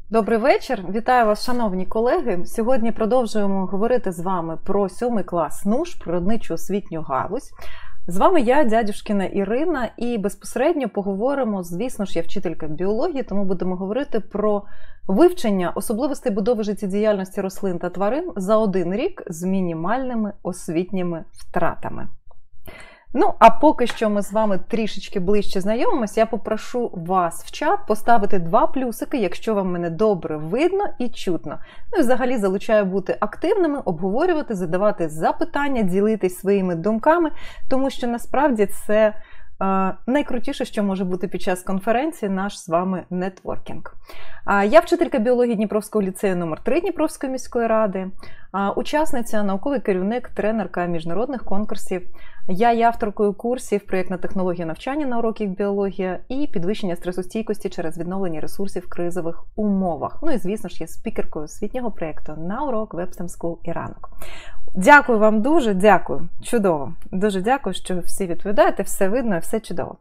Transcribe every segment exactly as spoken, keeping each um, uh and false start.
Добрий вечір. Вітаю вас, шановні колеги. Сьогодні продовжуємо говорити з вами про сьомий клас НУШ, природничу освітню галузь. З вами я, Дядюшкіна Ірина, і безпосередньо поговоримо, звісно ж, я вчителька біології, тому будемо говорити про вивчення особливостей будови життєдіяльності рослин та тварин за один рік з мінімальними освітніми втратами. Ну, а поки що ми з вами трішечки ближче знайомимося, я попрошу вас в чат поставити два плюсики, якщо вам мене добре видно і чутно. Ну і взагалі залучаю бути активними, обговорювати, задавати запитання, ділитись своїми думками, тому що насправді це е, найкрутіше, що може бути під час конференції, наш з вами нетворкінг. Я вчителька біології Дніпровського ліцею номер три Дніпровської міської ради, учасниця, науковий керівник, тренерка міжнародних конкурсів. Я є авторкою курсів «Проєктна технологія навчання на уроках біологія» і підвищення стресостійкості через відновлення ресурсів в кризових умовах. Ну і, звісно ж, є спікеркою освітнього проєкту «На урок Webstem School і ранок». Дякую вам дуже, дякую. Чудово. Дуже дякую, що всі відповідаєте, все видно і все чудово.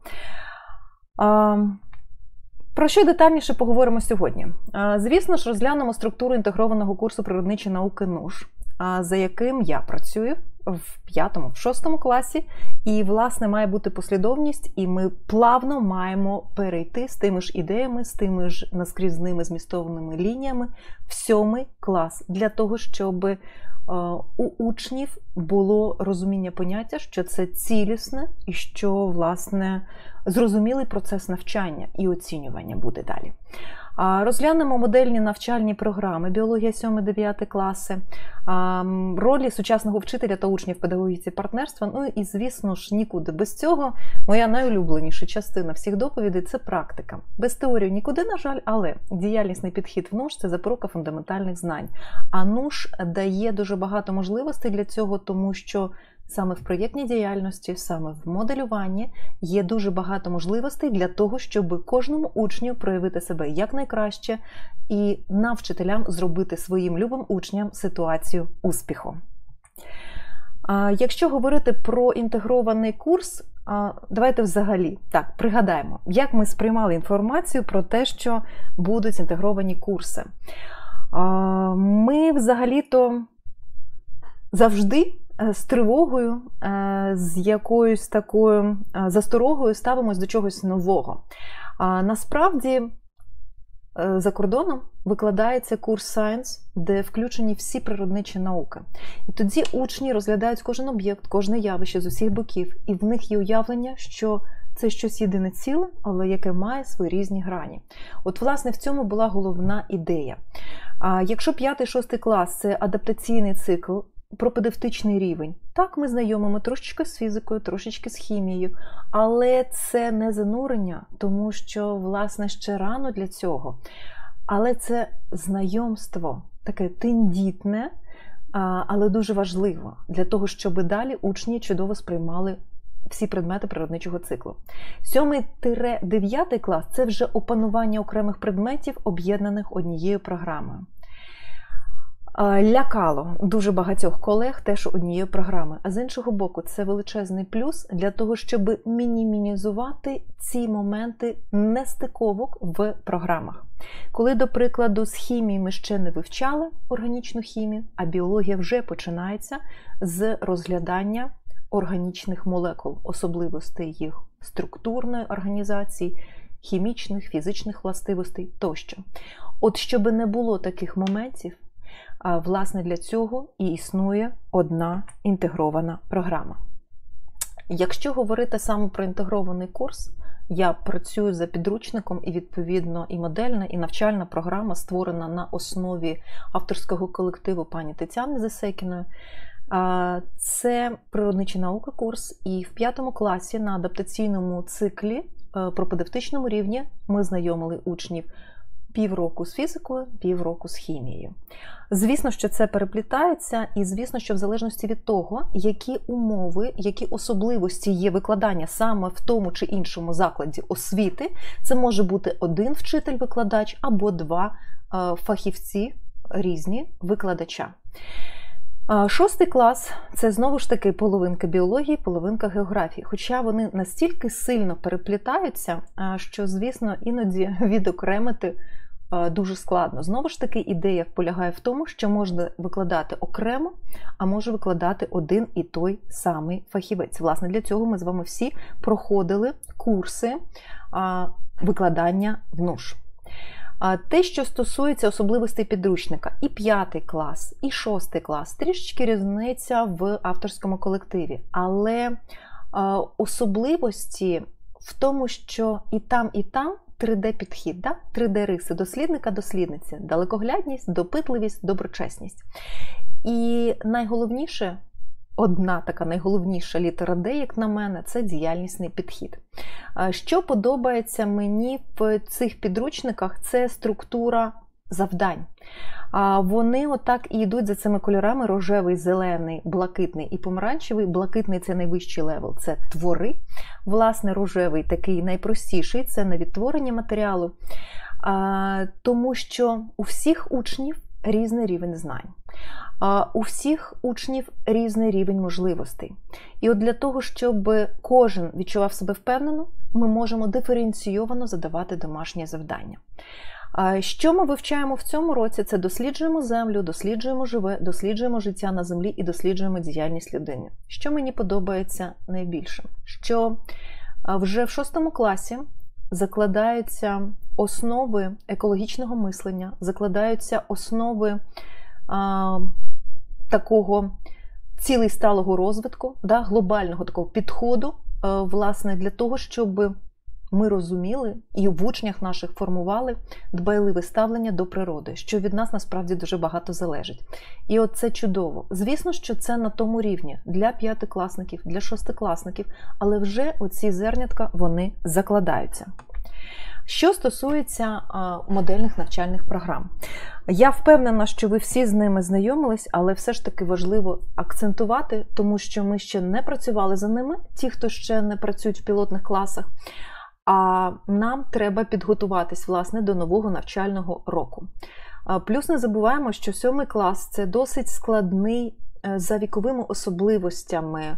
Про що детальніше поговоримо сьогодні? Звісно ж, розглянемо структуру інтегрованого курсу природничі науки НУШ, за яким я працюю в п'ятому, в шостому класі, і, власне, має бути послідовність, і ми плавно маємо перейти з тими ж ідеями, з тими ж наскрізними змістовними лініями в сьомий клас, для того, щоб у учнів було розуміння поняття, що це цілісне і що, власне, зрозумілий процес навчання і оцінювання буде далі. Розглянемо модельні навчальні програми біологія сьомий-дев'ятий класи, ролі сучасного вчителя та учнів в педагогіці партнерства. Ну і, звісно ж, нікуди без цього. Моя найулюбленіша частина всіх доповідей – це практика. Без теорії нікуди, на жаль, але діяльнісний підхід в НУШ – це запорука фундаментальних знань. А НУШ дає дуже багато можливостей для цього, тому що саме в проєктній діяльності, саме в моделюванні є дуже багато можливостей для того, щоб кожному учню проявити себе якнайкраще і нам, вчителям, зробити своїм любим учням ситуацію успіху. Якщо говорити про інтегрований курс, давайте взагалі так пригадаємо, як ми сприймали інформацію про те, що будуть інтегровані курси. Ми взагалі-то завжди з тривогою, з якоюсь такою засторогою ставимось до чогось нового. Насправді, за кордоном викладається курс Science, де включені всі природничі науки. І тоді учні розглядають кожен об'єкт, кожне явище з усіх боків, і в них є уявлення, що це щось єдине ціле, але яке має свої різні грані. От, власне, в цьому була головна ідея. Якщо п'ятий-шостий клас – це адаптаційний цикл, пропедевтичний рівень. Так, ми знайомимо трошечки з фізикою, трошечки з хімією, але це не занурення, тому що, власне, ще рано для цього. Але це знайомство, таке тендітне, але дуже важливо для того, щоб далі учні чудово сприймали всі предмети природничого циклу. сьомий-дев'ятий клас – це вже опанування окремих предметів, об'єднаних однією програмою. Лякало дуже багатьох колег теж однієї програми. А з іншого боку, це величезний плюс для того, щоб мінімізувати ці моменти нестиковок в програмах. Коли, до прикладу, з хімії ми ще не вивчали органічну хімію, а біологія вже починається з розглядання органічних молекул, особливостей їх структурної організації, хімічних, фізичних властивостей тощо. От щоб не було таких моментів, власне, для цього і існує одна інтегрована програма. Якщо говорити саме про інтегрований курс, я працюю за підручником і, відповідно, і модельна, і навчальна програма створена на основі авторського колективу пані Тетяни Засекіної. Це природничі науки курс, і в п'ятому класі на адаптаційному циклі пропедевтичному рівні ми знайомили учнів півроку з фізикою, півроку з хімією. Звісно, що це переплітається, і звісно, що в залежності від того, які умови, які особливості є викладання саме в тому чи іншому закладі освіти, це може бути один вчитель-викладач або два фахівці різні викладача. Шостий клас – це знову ж таки половинка біології, половинка географії. Хоча вони настільки сильно переплітаються, що, звісно, іноді відокремити дуже складно. Знову ж таки, ідея полягає в тому, що можна викладати окремо, а може викладати один і той самий фахівець. Власне, для цього ми з вами всі проходили курси викладання в НУШ. Те, що стосується особливостей підручника, і п'ятий клас, і шостий клас, трішечки різниця в авторському колективі. Але особливості в тому, що і там, і там три де підхід, да? три де риси дослідника-дослідниці, далекоглядність, допитливість, доброчесність. І найголовніше, одна така найголовніша літера Д, як на мене, це діяльнісний підхід. Що подобається мені в цих підручниках, це структура завдань. Вони отак і йдуть за цими кольорами: рожевий, зелений, блакитний і помаранчевий. Блакитний – це найвищий левел, це твори. Власне, рожевий такий найпростіший, це на відтворення матеріалу. Тому що у всіх учнів різний рівень знань. У всіх учнів різний рівень можливостей. І от для того, щоб кожен відчував себе впевнено, ми можемо диференційовано задавати домашні завдання. Що ми вивчаємо в цьому році? Це досліджуємо землю, досліджуємо живе, досліджуємо життя на землі і досліджуємо діяльність людини. Що мені подобається найбільше? Що вже в шостому класі закладаються основи екологічного мислення, закладаються основи а, такого цілесталого розвитку, да, глобального такого підходу, а, власне, для того, щоб ми розуміли і в учнях наших формували дбайливе ставлення до природи, що від нас насправді дуже багато залежить. І от це чудово. Звісно, що це на тому рівні для п'ятикласників, для шостикласників, але вже оці зернятка, вони закладаються. Що стосується а, модельних навчальних програм. Я впевнена, що ви всі з ними знайомились, але все ж таки важливо акцентувати, тому що ми ще не працювали за ними, ті, хто ще не працюють в пілотних класах. А нам треба підготуватись, власне, до нового навчального року. Плюс не забуваємо, що сьомий клас – це досить складний за віковими особливостями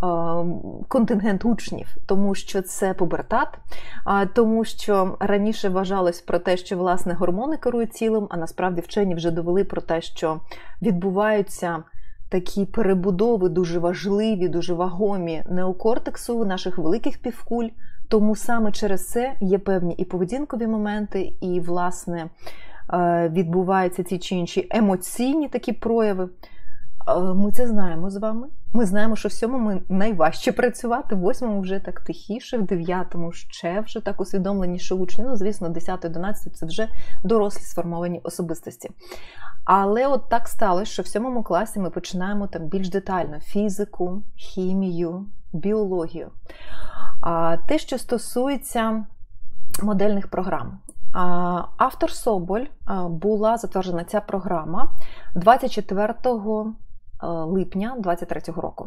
контингент учнів, тому що це пубертат, тому що раніше вважалось про те, що, власне, гормони керують тілом, а насправді вчені вже довели про те, що відбуваються такі перебудови дуже важливі, дуже вагомі неокортексу наших великих півкуль. Тому саме через це є певні і поведінкові моменти, і, власне, відбуваються ці чи інші емоційні такі прояви. Ми це знаємо з вами. Ми знаємо, що в сьомому найважче працювати, в восьмому вже так тихіше, в дев'ятому ще вже так усвідомленіше учні. Ну, звісно, десятий, одинадцятий – це вже дорослі сформовані особистості. Але от так сталося, що в сьомому класі ми починаємо там більш детально фізику, хімію, біологію. А те, що стосується модельних програм. Автор Соболь, була затверджена ця програма двадцять четвертого липня двадцять третього року.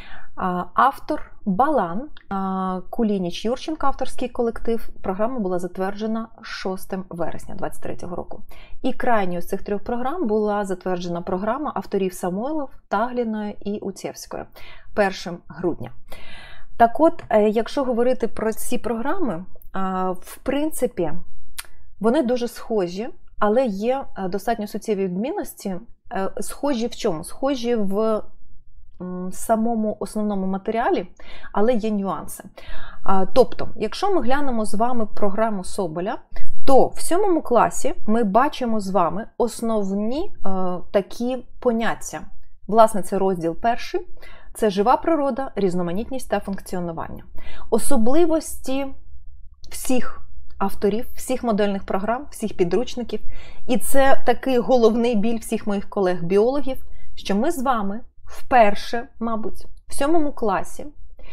Автор Балан, Кулініч, Юрченко, авторський колектив, програма була затверджена шостого вересня двадцять третього року. І крайньою з цих трьох програм була затверджена програма авторів Самойлов, Тагліної і Уцєвської першого грудня. Так от, якщо говорити про ці програми, в принципі, вони дуже схожі, але є достатньо суттєві відмінності. Схожі в чому? Схожі в самому основному матеріалі, але є нюанси. Тобто, якщо ми глянемо з вами програму Соболя, то в сьомому класі ми бачимо з вами основні такі поняття. Власне, це розділ перший. Це жива природа, різноманітність та функціонування. Особливості всіх авторів, всіх модельних програм, всіх підручників. І це такий головний біль всіх моїх колег-біологів, що ми з вами вперше, мабуть, в сьомому класі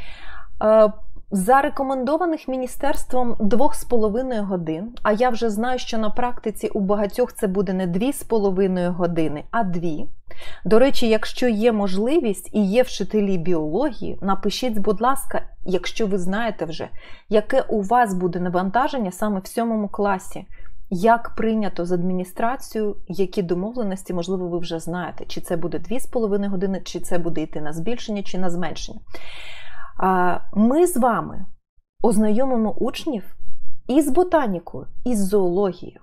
за рекомендованих міністерством двох з половиною годин, а я вже знаю, що на практиці у багатьох це буде не дві з половиною години, а дві. До речі, якщо є можливість і є вчителі біології, напишіть, будь ласка, якщо ви знаєте вже, яке у вас буде навантаження саме в сьомому класі, як прийнято з адміністрацією, які домовленості, можливо, ви вже знаєте, чи це буде дві з половиною години, чи це буде йти на збільшення, чи на зменшення. Ми з вами ознайомимо учнів і з ботанікою, і з зоологією.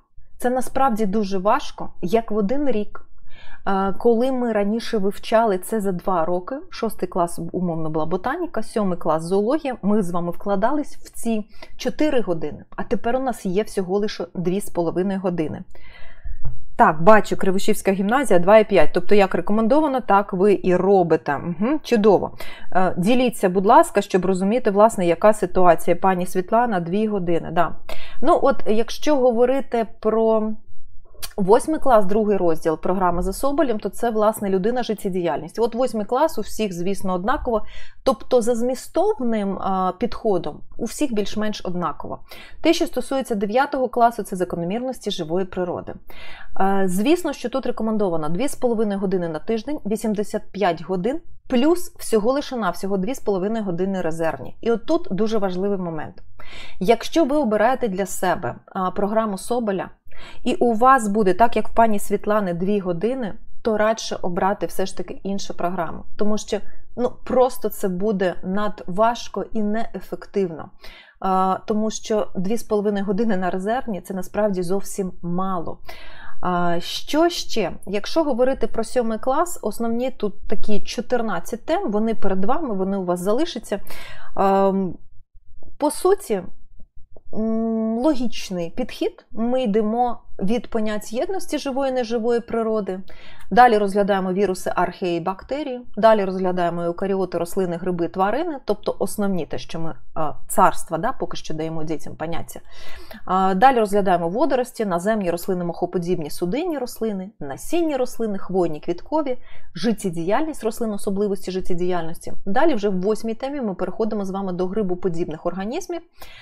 Це насправді дуже важко, як в один рік. Коли ми раніше вивчали це за два роки, шостий клас умовно була ботаніка, сьомий клас зоологія, ми з вами вкладались в ці чотири години, а тепер у нас є всього лише дві з половиною години. Так, бачу, Кривошівська гімназія два і п'ять, тобто як рекомендовано, так ви і робите. Угу, чудово. Діліться, будь ласка, щоб розуміти, власне, яка ситуація. Пані Світлана, дві години. Да. Ну от, якщо говорити про восьмий клас, другий розділ програми за Соболєм, то це, власне, людина, життєдіяльність. От восьмий клас у всіх, звісно, однаково. Тобто за змістовним а, підходом у всіх більш-менш однаково. Те, що стосується дев'ятого класу, це закономірності живої природи. А, звісно, що тут рекомендовано дві з половиною години на тиждень, вісімдесят п'ять годин, плюс всього лише навсього дві з половиною години резервні. І от тут дуже важливий момент. Якщо ви обираєте для себе а, програму Соболя, і у вас буде, так як в пані Світлани, дві години, то радше обрати все ж таки іншу програму. Тому що ну, просто це буде надважко і неефективно. А, тому що дві з половиною години на резервні – це насправді зовсім мало. А, що ще? Якщо говорити про сьомий клас, основні тут такі чотирнадцять тем, вони перед вами, вони у вас залишаться. А, по суті, логічний підхід. Ми йдемо від понять єдності живої і неживої природи. Далі розглядаємо віруси, археї, бактерії. Далі розглядаємо еукаріоти, рослини, гриби, тварини. Тобто основні те, що ми царства, да, поки що даємо дітям поняття. Далі розглядаємо водорості, наземні рослини, мохоподібні, судинні рослини, насінні рослини, хвойні, квіткові, життєдіяльність рослин, особливості життєдіяльності. Далі вже в восьмій темі ми переходимо з вами до грибоподібних організмів.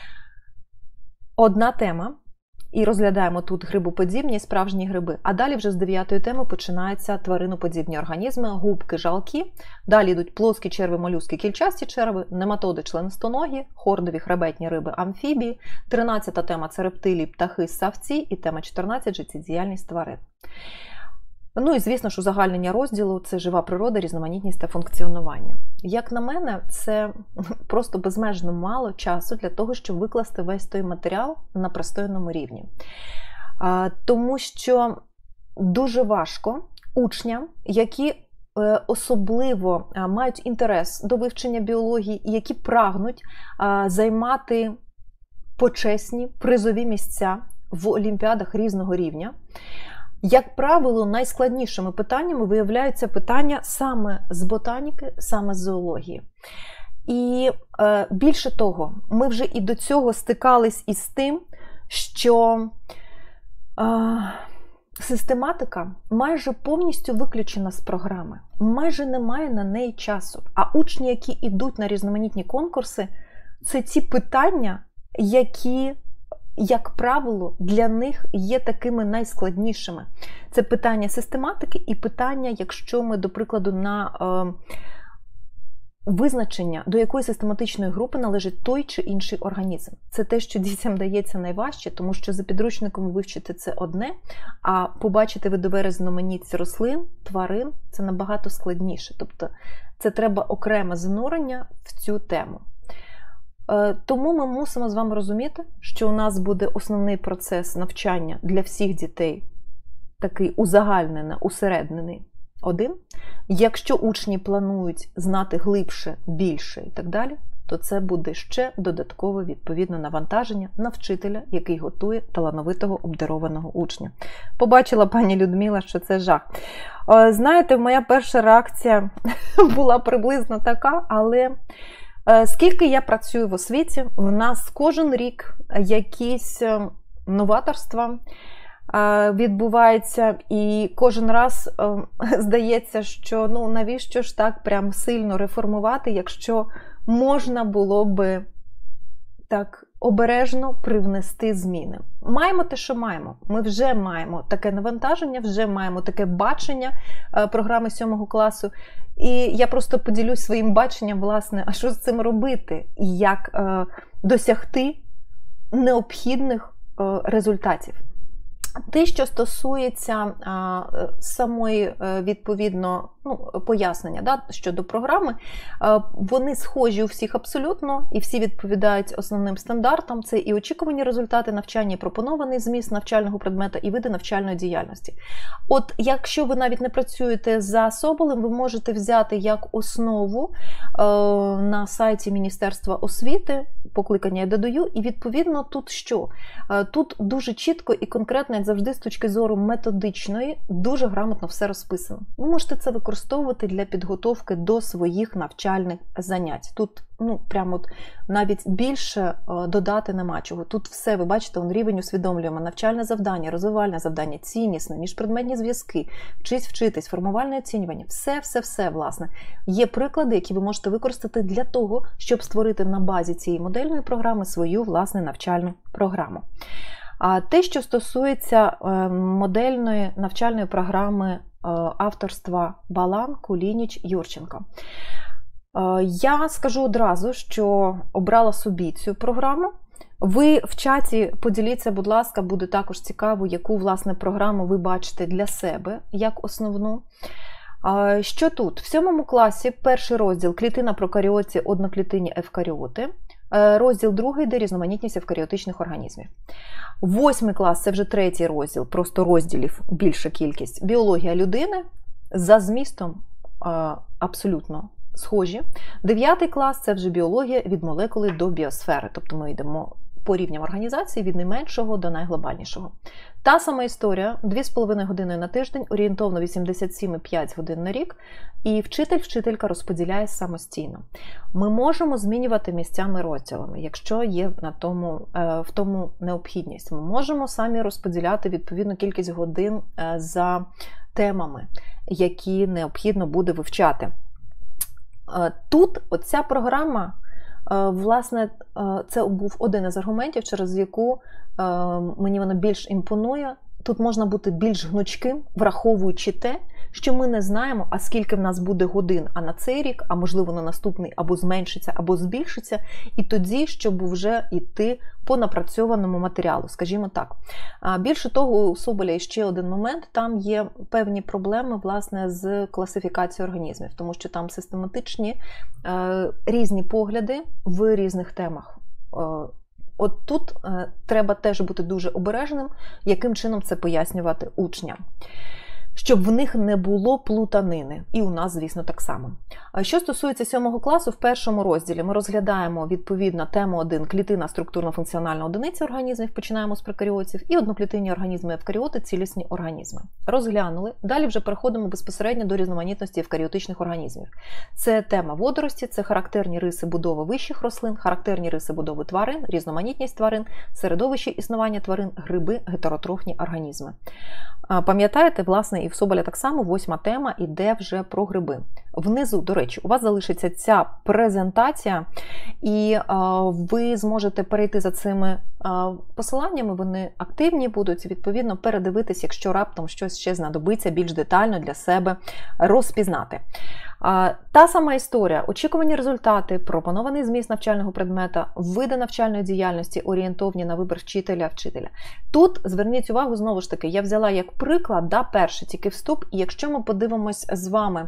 Одна тема, і розглядаємо тут грибоподібні, справжні гриби. А далі вже з дев'ятої теми починаються твариноподібні організми, губки, жалки. Далі йдуть плоскі черви, молюски, кільчасті черви, нематоди, членистоногі, хордові, хребетні риби, амфібії. тринадцята тема – це рептилії, птахи, ссавці. І тема чотирнадцята – життєдіяльність тварин. Ну і, звісно ж, узагальнення розділу – це жива природа, різноманітність та функціонування. Як на мене, це просто безмежно мало часу для того, щоб викласти весь той матеріал на пристойному рівні. Тому що дуже важко учням, які особливо мають інтерес до вивчення біології і які прагнуть займати почесні призові місця в олімпіадах різного рівня, як правило, найскладнішими питаннями виявляються питання саме з ботаніки, саме з зоології. І е, більше того, ми вже і до цього стикались із тим, що е, систематика майже повністю виключена з програми. Майже немає на неї часу. А учні, які йдуть на різноманітні конкурси, це ті питання, які, як правило, для них є такими найскладнішими. Це питання систематики і питання, якщо ми, до прикладу, на е, визначення, до якої систематичної групи належить той чи інший організм. Це те, що дітям дається найважче, тому що за підручником вивчити це одне, а побачити видове різноманіття рослин, тварин – це набагато складніше. Тобто це треба окреме занурення в цю тему. Тому ми мусимо з вами розуміти, що у нас буде основний процес навчання для всіх дітей, такий узагальнений, усереднений один. Якщо учні планують знати глибше, більше і так далі, то це буде ще додаткове відповідне навантаження на вчителя, який готує талановитого обдарованого учня. Побачила пані Людмила, що це жах. Знаєте, моя перша реакція була приблизно така, але скільки я працюю в освіті, в нас кожен рік якісь новаторства відбуваються, і кожен раз здається, що ну навіщо ж так прям сильно реформувати, якщо можна було би так обережно привнести зміни. Маємо те, що маємо. Ми вже маємо таке навантаження, вже маємо таке бачення програми сьомого класу. І я просто поділюсь своїм баченням, власне, а що з цим робити? І як е, досягти необхідних е, результатів. Те, що стосується а, самої, відповідно, ну, пояснення, да, щодо програми, а, вони схожі у всіх абсолютно, і всі відповідають основним стандартам. Це і очікувані результати навчання, і пропонований зміст навчального предмета, і види навчальної діяльності. От, якщо ви навіть не працюєте за Соболем, ви можете взяти як основу а, на сайті Міністерства освіти, покликання я додаю, і відповідно тут що? А, тут дуже чітко і конкретно, як завжди, з точки зору методичної, дуже грамотно все розписано. Ви можете це використовувати для підготовки до своїх навчальних занять. Тут, ну, прямо от навіть більше додати нема чого. Тут все, ви бачите, он рівень усвідомлюємо. Навчальне завдання, розвивальне завдання, ціннісне, міжпредметні зв'язки, вчись вчитись, формувальне оцінювання. Все-все-все, власне. Є приклади, які ви можете використати для того, щоб створити на базі цієї модельної програми свою, власне, навчальну програму. А те, що стосується модельної навчальної програми авторства Балан, Кулініч, Юрченко. Я скажу одразу, що обрала собі цю програму. Ви в чаті поділіться, будь ласка, буде також цікаво, яку, власне, програму ви бачите для себе, як основну. Що тут? В сьомому класі перший розділ «Клітина прокаріоті, одноклітинні евкаріоти». Розділ другий, де різноманітність евкаріотичних організмів. Восьмий клас – це вже третій розділ, просто розділів більша кількість. Біологія людини, за змістом абсолютно схожі. Дев'ятий клас – це вже біологія від молекули до біосфери, тобто ми йдемо по рівням організації від найменшого до найглобальнішого. Та сама історія, дві з половиною години на тиждень, орієнтовно вісімдесят сім і п'ять годин на рік, і вчитель-вчителька розподіляє самостійно. Ми можемо змінювати місцями розділами, якщо є на тому, в тому необхідність. Ми можемо самі розподіляти відповідну кількість годин за темами, які необхідно буде вивчати. Тут оця програма, власне, це був один із аргументів, через яку мені вона більш імпонує. Тут можна бути більш гнучким, враховуючи те, що ми не знаємо, а скільки в нас буде годин, а на цей рік, а можливо на наступний або зменшиться, або збільшиться, і тоді, щоб вже йти по напрацьованому матеріалу, скажімо так. Більше того, у Соболя є ще один момент, там є певні проблеми, власне, з класифікацією організмів, тому що там систематичні різні погляди в різних темах. От тут е, треба теж бути дуже обережним, яким чином це пояснювати учням. Щоб в них не було плутанини. І у нас, звісно, так само. Що стосується сьомого класу, в першому розділі ми розглядаємо, відповідно, тему один – клітина структурно-функціональна одиниця організмів, починаємо з прокаріотів, і одноклітинні організми евкаріоти – цілісні організми. Розглянули. Далі вже переходимо безпосередньо до різноманітності евкаріотичних організмів. Це тема водорості, це характерні риси будови вищих рослин, характерні риси будови тварин, різноманітність тварин, середовище існування тварин, гриби, гетеротрофні організми. Пам'ятаєте, власне, і в Соболя так само восьма тема іде вже про гриби. Внизу, до речі, у вас залишиться ця презентація, і а, ви зможете перейти за цими а, посиланнями, вони активні будуть, відповідно, передивитись, якщо раптом щось ще знадобиться більш детально для себе розпізнати. А, та сама історія, очікувані результати, пропонований зміст навчального предмета, види навчальної діяльності, орієнтовні на вибір вчителя-вчителя. Тут, зверніть увагу, знову ж таки, я взяла як приклад, да, перший тільки вступ, і якщо ми подивимось з вами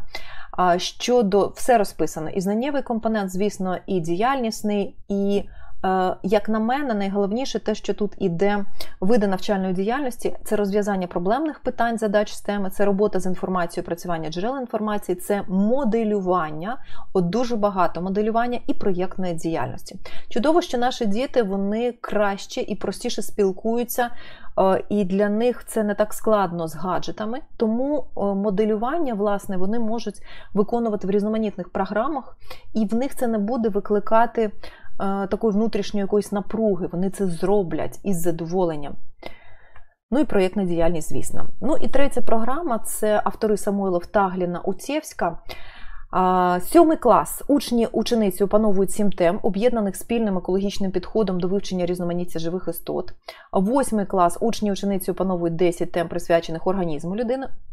щодо, все розписано, і знаннєвий компонент, звісно, і діяльнісний, і, як на мене, найголовніше те, що тут іде види навчальної діяльності, це розв'язання проблемних питань, задач з теми, це робота з інформацією, працювання джерел інформації, це моделювання, от дуже багато моделювання і проєктної діяльності. Чудово, що наші діти, вони краще і простіше спілкуються, і для них це не так складно з гаджетами, тому моделювання, власне, вони можуть виконувати в різноманітних програмах, і в них це не буде викликати такої внутрішньої якоїсь напруги, вони це зроблять із задоволенням. Ну і проєктна діяльність, звісно. Ну і третя програма – це автори Самойлов, Тагліна, Уцєвська. Сьомий клас. Учні, учениці опановують сім тем, об'єднаних спільним екологічним підходом до вивчення різноманіття живих істот. Восьмий клас. Учні, учениці опановують десять тем, присвячених організму людини.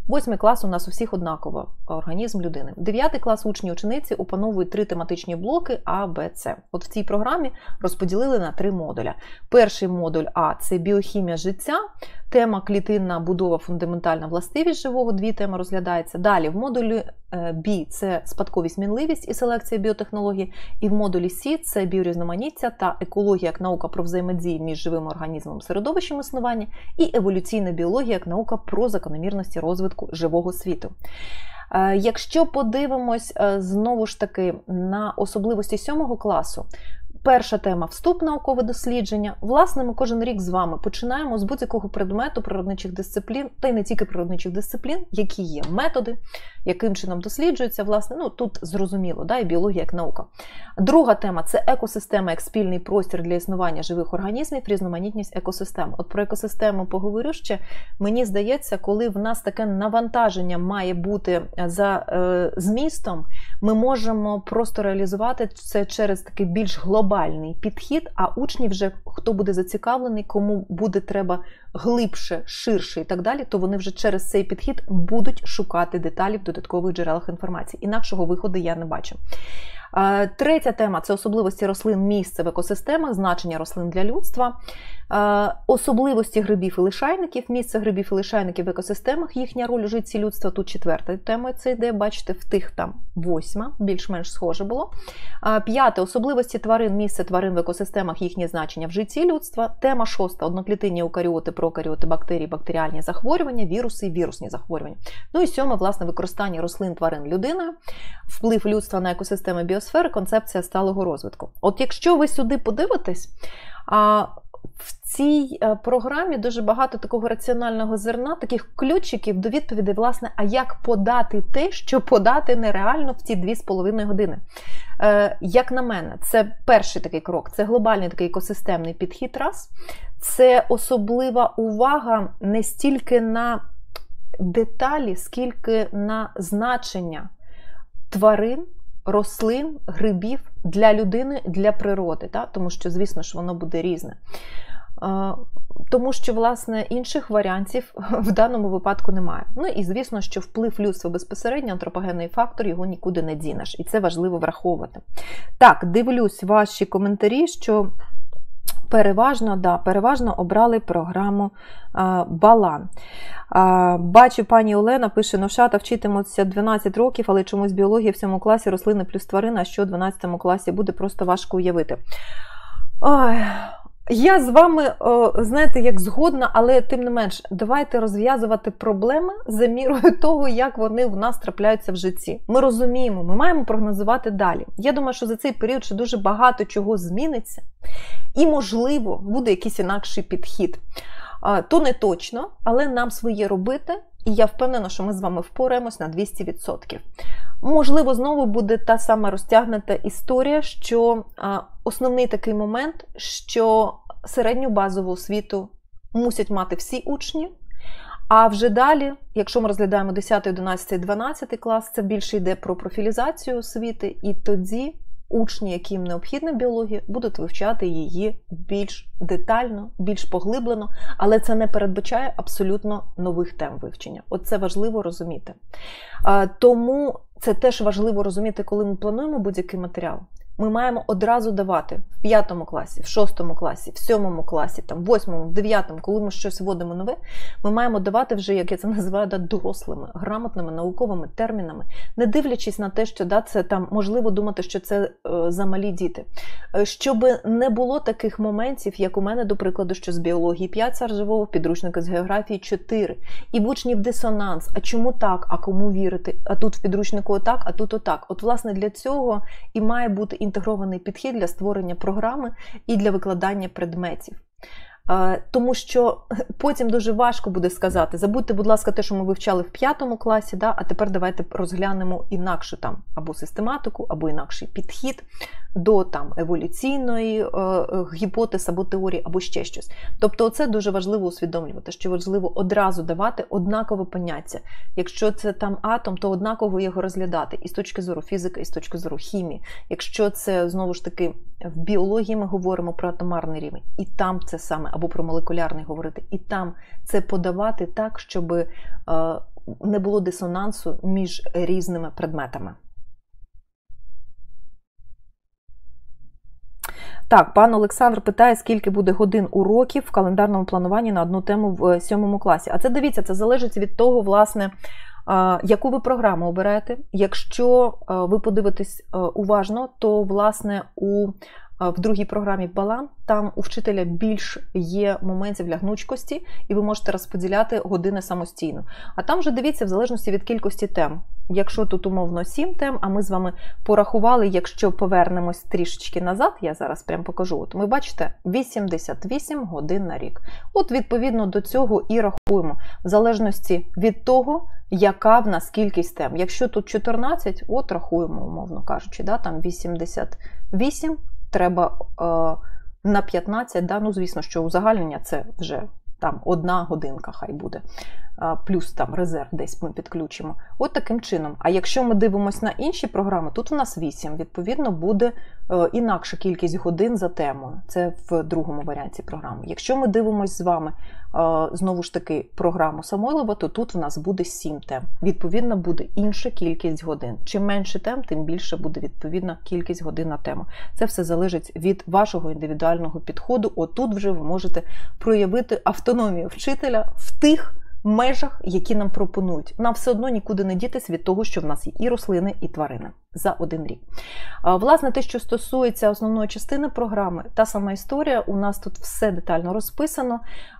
Восьмий клас у нас у всіх однаково, організм людини. Дев'ятий клас учні учениці опановують три тематичні блоки А, Б, С. От в цій програмі розподілили на три модуля. Перший модуль А – це біохімія життя, тема клітинна будова, фундаментальна властивість живого, дві теми розглядається. Далі в модулі Б – це спадковість, мінливість і селекція біотехнологій, і в модулі С – це біорізноманіття та екологія як наука про взаємодії між живим організмом і середовищем існування, і еволюційна біологія як наука про закономірності розвитку живого світу. Якщо подивимось знову ж таки на особливості сьомого класу, перша тема – вступ, наукове дослідження. Власне, ми кожен рік з вами починаємо з будь-якого предмету природничих дисциплін, та й не тільки природничих дисциплін, які є методи, яким чином досліджуються, власне, ну тут зрозуміло, да, і біологія як наука. Друга тема – це екосистема як спільний простір для існування живих організмів, різноманітність екосистем. От про екосистему поговорю ще. Мені здається, коли в нас таке навантаження має бути за е, змістом, ми можемо просто реалізувати це через такий більш глобальний підхід, а учні вже, хто буде зацікавлений, кому буде треба глибше, ширше і так далі, то вони вже через цей підхід будуть шукати деталі в додаткових джерелах інформації. Інакшого виходу я не бачу. Третя тема – це особливості рослин, місце в екосистемах, значення рослин для людства, особливості грибів і лишайників, місце грибів і лишайників в екосистемах, їхня роль у житті людства. Тут четверта тема це йде, бачите, в тих там восьма, більш-менш схоже було. П'яте – особливості тварин, місце тварин в екосистемах, їхнє значення в житті людства. Тема шоста – одноклітинні еукаріоти, прокаріоти, бактерії, бактеріальні захворювання, віруси і вірусні захворювання. Ну і сьоме, власне, використання рослин, тварин людиною, вплив людства на екосистеми біосфери, концепція сталого розвитку. От якщо ви сюди подивитесь, в цій програмі дуже багато такого раціонального зерна, таких ключиків до відповідей, власне, а як подати те, що подати нереально в ці дві з половиною години. Як на мене, це перший такий крок, це глобальний такий екосистемний підхід раз, це особлива увага не стільки на деталі, скільки на значення тварин, рослин, грибів для людини, для природи, так? Тому що, звісно ж, воно буде різне. Тому що, власне, інших варіантів в даному випадку немає. Ну і, звісно, що вплив людства безпосередньо, антропогенний фактор, його нікуди не дінеш. І це важливо враховувати. Так, дивлюсь ваші коментарі, що переважно, да, переважно обрали програму а, Балан. А, бачу, пані Олена пише, новшата вчитимуться дванадцять років, але чомусь біологія в цьому класі рослини плюс тварина, а що в дванадцятому класі буде, просто важко уявити. Ой, я з вами, знаєте, як згодна, але тим не менш, давайте розв'язувати проблеми за мірою того, як вони в нас трапляються в житті. Ми розуміємо, ми маємо прогнозувати далі. Я думаю, що за цей період ще дуже багато чого зміниться. І, можливо, буде якийсь інакший підхід. То не точно, але нам своє робити, і я впевнена, що ми з вами впораємось на двісті відсотків. Можливо, знову буде та сама розтягнута історія, що а, основний такий момент, що середню базову освіту мусять мати всі учні, а вже далі, якщо ми розглядаємо десятий, одинадцятий, дванадцятий клас, це більше йде про профілізацію освіти, і тоді учні, яким необхідна біологія, будуть вивчати її більш детально, більш поглиблено, але це не передбачає абсолютно нових тем вивчення. От це важливо розуміти. Тому це теж важливо розуміти, коли ми плануємо будь-який матеріал. Ми маємо одразу давати в п'ятому класі, в шостому класі, в сьомому класі, там, в восьмому, в дев'ятому, коли ми щось вводимо нове, ми маємо давати вже, як я це називаю, да, дорослими, грамотними, науковими термінами, не дивлячись на те, що да, це там можливо думати, що це е, за малі діти. Щоб не було таких моментів, як у мене, до прикладу, що з біології п'ять цар живого, підручники з географії чотири. І в учнів дисонанс. А чому так? А кому вірити? А тут в підручнику отак, а тут отак. От, власне, для цього і має бути інтегрований підхід для створення програми і для викладання предметів. Тому що потім дуже важко буде сказати, забудьте, будь ласка, те, що ми вивчали в п'ятому класі, да, а тепер давайте розглянемо інакшу там або систематику, або інакший підхід до там еволюційної е, гіпотез або теорії, або ще щось. Тобто це дуже важливо усвідомлювати, що важливо одразу давати однакове поняття. Якщо це там атом, то однаково його розглядати і з точки зору фізики, і з точки зору хімії. Якщо це, знову ж таки, в біології ми говоримо про атомарний рівень, і там це саме, або про молекулярний говорити, і там це подавати так, щоб е, не було дисонансу між різними предметами. Так, пан Олександр питає, скільки буде годин уроків в календарному плануванні на одну тему в сьомому класі. А це, дивіться, це залежить від того, власне, яку ви програму оберете. Якщо ви подивитесь уважно, то, власне, у в другій програмі «Балан» там у вчителя більш є моментів для гнучкості, і ви можете розподіляти години самостійно. А там вже дивіться в залежності від кількості тем. Якщо тут умовно сім тем, а ми з вами порахували, якщо повернемось трішечки назад, я зараз прям покажу, от ми бачите, вісімдесят вісім годин на рік. От відповідно до цього і рахуємо, в залежності від того, яка в нас кількість тем. Якщо тут чотирнадцять, от рахуємо, умовно кажучи, да, там вісімдесят вісім, треба е, на п'ятнадцять, да? Ну, звісно, що узагальнення це вже там одна годинка хай буде, е, плюс там резерв десь ми підключимо. От таким чином. А якщо ми дивимося на інші програми, тут у нас вісім, відповідно буде е, інакша кількість годин за темою. Це в другому варіанті програми. Якщо ми дивимося з вами, е, знову ж таки, програму Самойлова, то тут в нас буде сім тем. Відповідно, буде інша кількість годин. Чим менше тем, тим більше буде відповідна кількість годин на тему. Це все залежить від вашого індивідуального підходу. Отут вже ви можете проявити автономію вчителя в тих межах, які нам пропонують. Нам все одно нікуди не дітись від того, що в нас є і рослини, і тварини за один рік. Власне, те, що стосується основної частини програми, та сама історія, у нас тут все детально розписано,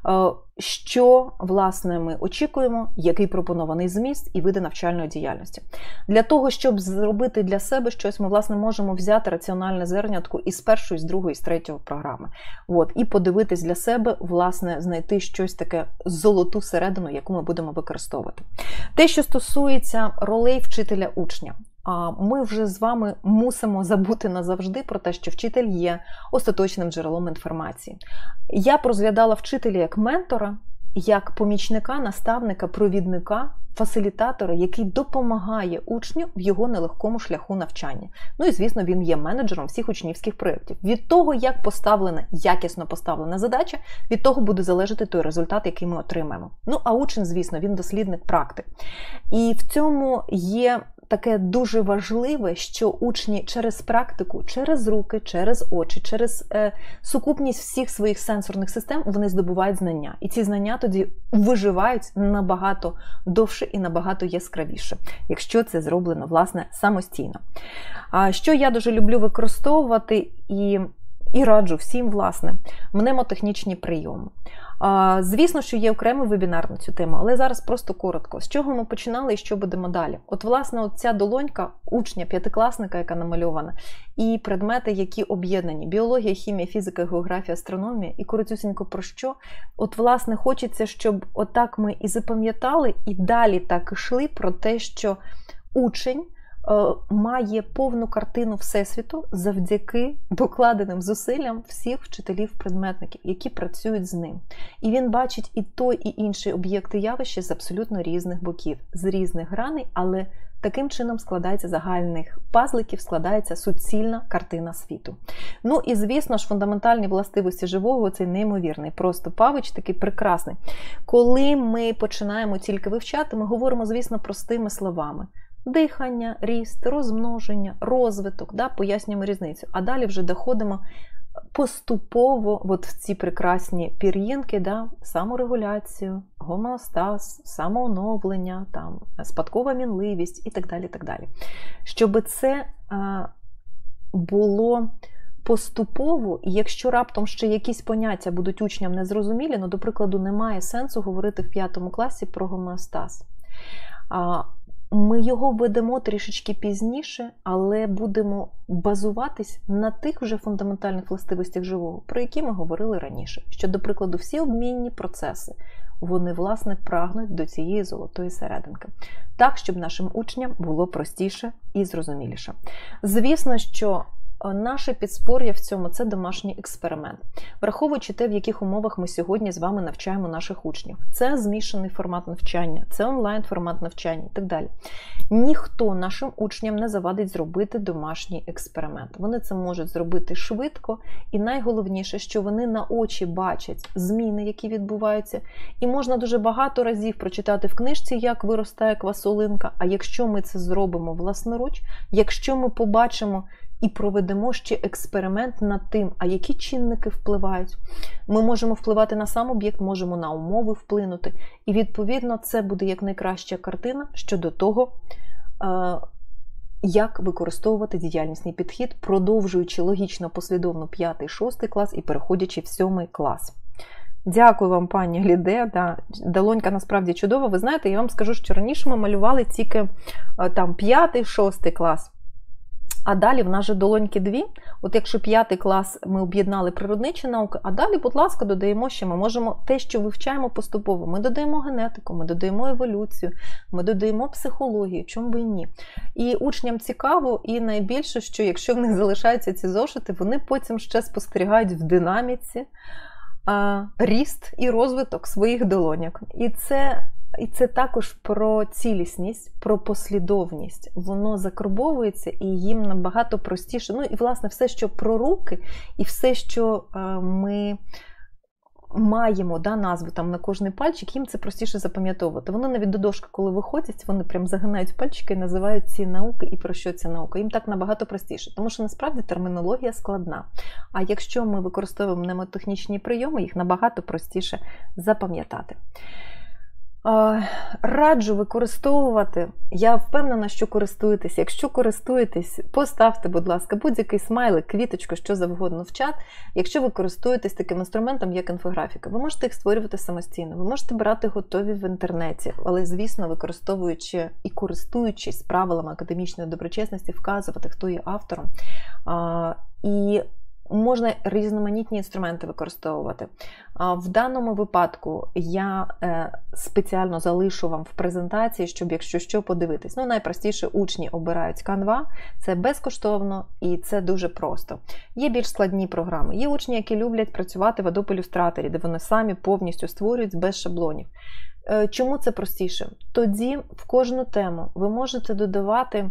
що, власне, ми очікуємо, який пропонований зміст і види навчальної діяльності. Для того, щоб зробити для себе щось, ми, власне, можемо взяти раціональне зернятко із першої, з другої, з третьої програми. От, і подивитись для себе, власне, знайти щось таке золоту середину, яку ми будемо використовувати. Те, що стосується ролей вчителя-учня. Ми вже з вами мусимо забути назавжди про те, що вчитель є остаточним джерелом інформації. Я б розглядала вчителя як ментора, як помічника, наставника, провідника, фасилітатора, який допомагає учню в його нелегкому шляху навчання. Ну і, звісно, він є менеджером всіх учнівських проєктів. Від того, як поставлена, якісно поставлена задача, від того буде залежати той результат, який ми отримаємо. Ну, а учень, звісно, він дослідник практик. І в цьому є таке дуже важливе, що учні через практику, через руки, через очі, через е, сукупність всіх своїх сенсорних систем вони здобувають знання. І ці знання тоді виживають набагато довше і набагато яскравіше, якщо це зроблено, власне, самостійно. А що я дуже люблю використовувати і І раджу всім, власне, мнемотехнічні прийоми. Звісно, що є окремий вебінар на цю тему, але зараз просто коротко. З чого ми починали і що будемо далі? От, власне, от ця долонька учня, п'ятикласника, яка намальована, і предмети, які об'єднані. Біологія, хімія, фізика, географія, астрономія. І коротюсінько про що? От, власне, хочеться, щоб отак ми і запам'ятали, і далі так йшли про те, що учень має повну картину Всесвіту завдяки докладеним зусиллям всіх вчителів-предметників, які працюють з ним. І він бачить і той, і інший об'єкти явища з абсолютно різних боків, з різних граней, але таким чином складається загальних пазликів, складається суцільна картина світу. Ну і, звісно ж, фундаментальні властивості живого – це неймовірний просто павич, такий прекрасний. Коли ми починаємо тільки вивчати, ми говоримо, звісно, простими словами. Дихання, ріст, розмноження, розвиток, да, пояснюємо різницю. А далі вже доходимо поступово от в ці прекрасні пір'їнки, да, саморегуляцію, гомеостаз, самооновлення, там, спадкова мінливість і так далі, так далі. Щоб це а, було поступово, і якщо раптом ще якісь поняття будуть учням незрозумілі, ну, до прикладу, немає сенсу говорити в п'ятому класі про гомеостаз. А, Ми його введемо трішечки пізніше, але будемо базуватись на тих вже фундаментальних властивостях живого, про які ми говорили раніше. Що, до прикладу, всі обмінні процеси, вони, власне, прагнуть до цієї золотої серединки. Так, щоб нашим учням було простіше і зрозуміліше. Звісно, що наше підспор'я в цьому – це домашній експеримент. Враховуючи те, в яких умовах ми сьогодні з вами навчаємо наших учнів. Це змішаний формат навчання, це онлайн-формат навчання і так далі. Ніхто нашим учням не завадить зробити домашній експеримент. Вони це можуть зробити швидко, і найголовніше, що вони на очі бачать зміни, які відбуваються, і можна дуже багато разів прочитати в книжці, як виростає квасолинка, а якщо ми це зробимо власноруч, якщо ми побачимо і проведемо ще експеримент над тим, а які чинники впливають. Ми можемо впливати на сам об'єкт, можемо на умови вплинути. І, відповідно, це буде як найкраща картина щодо того, як використовувати діяльнісний підхід, продовжуючи логічно послідовно п'ятий, шостий клас і переходячи в сьомий клас. Дякую вам, пані Гліде. Да, долонька насправді чудова. Ви знаєте, я вам скажу, що раніше ми малювали тільки там п'ятий, шостий клас. А далі в нас же долоньки дві. От якщо п'ятий клас ми об'єднали природничі науки, а далі, будь ласка, додаємо ще. Ми можемо те, що вивчаємо поступово. Ми додаємо генетику, ми додаємо еволюцію, ми додаємо психологію, чому би і ні. І учням цікаво, і найбільше, що якщо в них залишаються ці зошити, вони потім ще спостерігають в динаміці а, ріст і розвиток своїх долоняк. І це... І це також про цілісність, про послідовність. Воно закарбовується і їм набагато простіше. Ну і, власне, все, що про руки, і все, що е, ми маємо, да, назву там на кожний пальчик, їм це простіше запам'ятовувати. Вони навіть до дошки, коли виходять, вони прям загинають пальчики і називають ці науки і про що ця наука. Їм так набагато простіше, тому що насправді термінологія складна. А якщо ми використовуємо мнемотехнічні прийоми, їх набагато простіше запам'ятати. Раджу використовувати, я впевнена, що користуєтесь. Якщо користуєтесь, поставте, будь ласка, будь-який смайлик, квіточку, що завгодно в чат. Якщо ви користуєтесь таким інструментом, як інфографіка, ви можете їх створювати самостійно, ви можете брати готові в інтернеті, але, звісно, використовуючи і користуючись правилами академічної доброчесності, вказувати, хто є автором. І можна різноманітні інструменти використовувати. В даному випадку я спеціально залишу вам в презентації, щоб, якщо що, подивитись. Ну, найпростіше учні обирають Canva, це безкоштовно і це дуже просто. Є більш складні програми. Є учні, які люблять працювати в Adobe Illustrator, де вони самі повністю створюють без шаблонів. Чому це простіше? Тоді в кожну тему ви можете додавати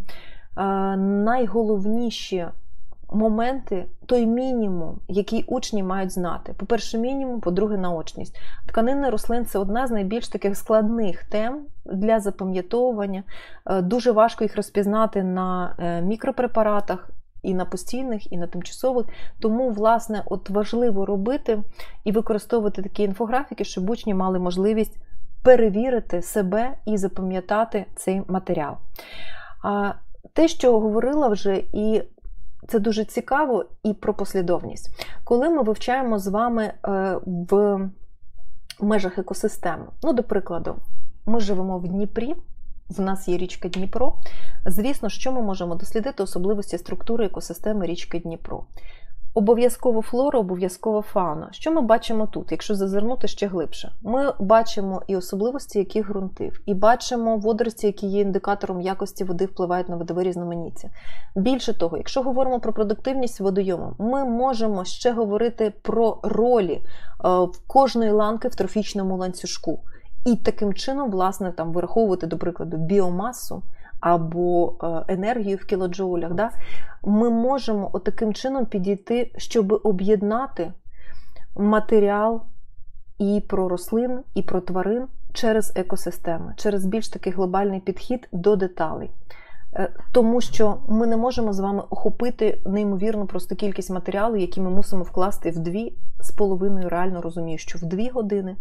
найголовніші моменти, той мінімум, який учні мають знати. По-перше, мінімум, по-друге, наочність. Тканини рослин – це одна з найбільш таких складних тем для запам'ятовування. Дуже важко їх розпізнати на мікропрепаратах, і на постійних, і на тимчасових. Тому, власне, от важливо робити і використовувати такі інфографіки, щоб учні мали можливість перевірити себе і запам'ятати цей матеріал. А те, що говорила вже, і це дуже цікаво, і про послідовність. Коли ми вивчаємо з вами в межах екосистеми, ну, до прикладу, ми живемо в Дніпрі, в нас є річка Дніпро, звісно, що ми можемо дослідити особливості структури екосистеми річки Дніпро. Обов'язково флора, обов'язково фауна. Що ми бачимо тут, якщо зазирнути ще глибше? Ми бачимо і особливості яких ґрунтів, і бачимо водорості, які є індикатором якості води, впливають на видове різноманіття. Більше того, якщо говоримо про продуктивність водойому, ми можемо ще говорити про ролі в кожної ланки в трофічному ланцюжку. І таким чином, власне, там вираховувати, до прикладу, біомасу, або енергію в кілоджоулях, да? Ми можемо отаким чином підійти, щоб об'єднати матеріал і про рослин, і про тварин через екосистеми, через більш такий глобальний підхід до деталей. Тому що ми не можемо з вами охопити неймовірну просто кількість матеріалу, які ми мусимо вкласти в дві з половиною, реально розумію, що в дві години.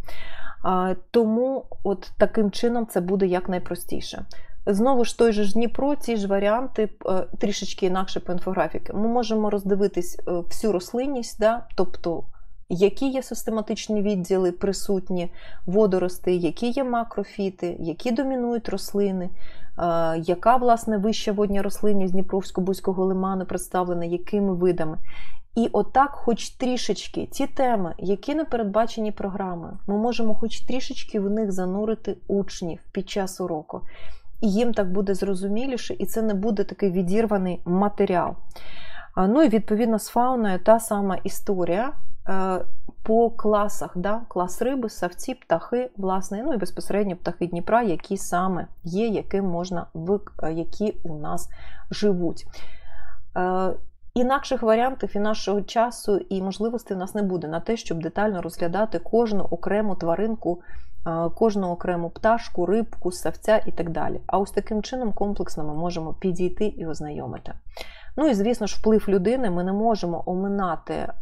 Тому от таким чином це буде якнайпростіше. Знову ж той же ж Дніпро, ці ж варіанти, трішечки інакше по інфографіки. Ми можемо роздивитись всю рослинність, да? Тобто які є систематичні відділи присутні водоростей, які є макрофіти, які домінують рослини, яка, власне, вища водня рослинність Дніпровсько-Бузького лиману представлена, якими видами. І отак, хоч трішечки, ті теми, які не передбачені програмою, ми можемо хоч трішечки в них занурити учнів під час уроку. І їм так буде зрозуміліше, і це не буде такий відірваний матеріал. Ну і відповідно з фауною та сама історія по класах, да? Клас риби, савці, птахи, власне, ну і безпосередньо птахи Дніпра, які саме є, яким можна, які у нас живуть. Інакших варіантів і нашого часу, і можливостей у нас не буде на те, щоб детально розглядати кожну окрему тваринку, кожну окрему пташку, рибку, савця і так далі. А ось таким чином комплексно ми можемо підійти і ознайомити. Ну і, звісно ж, вплив людини ми не можемо оминати е,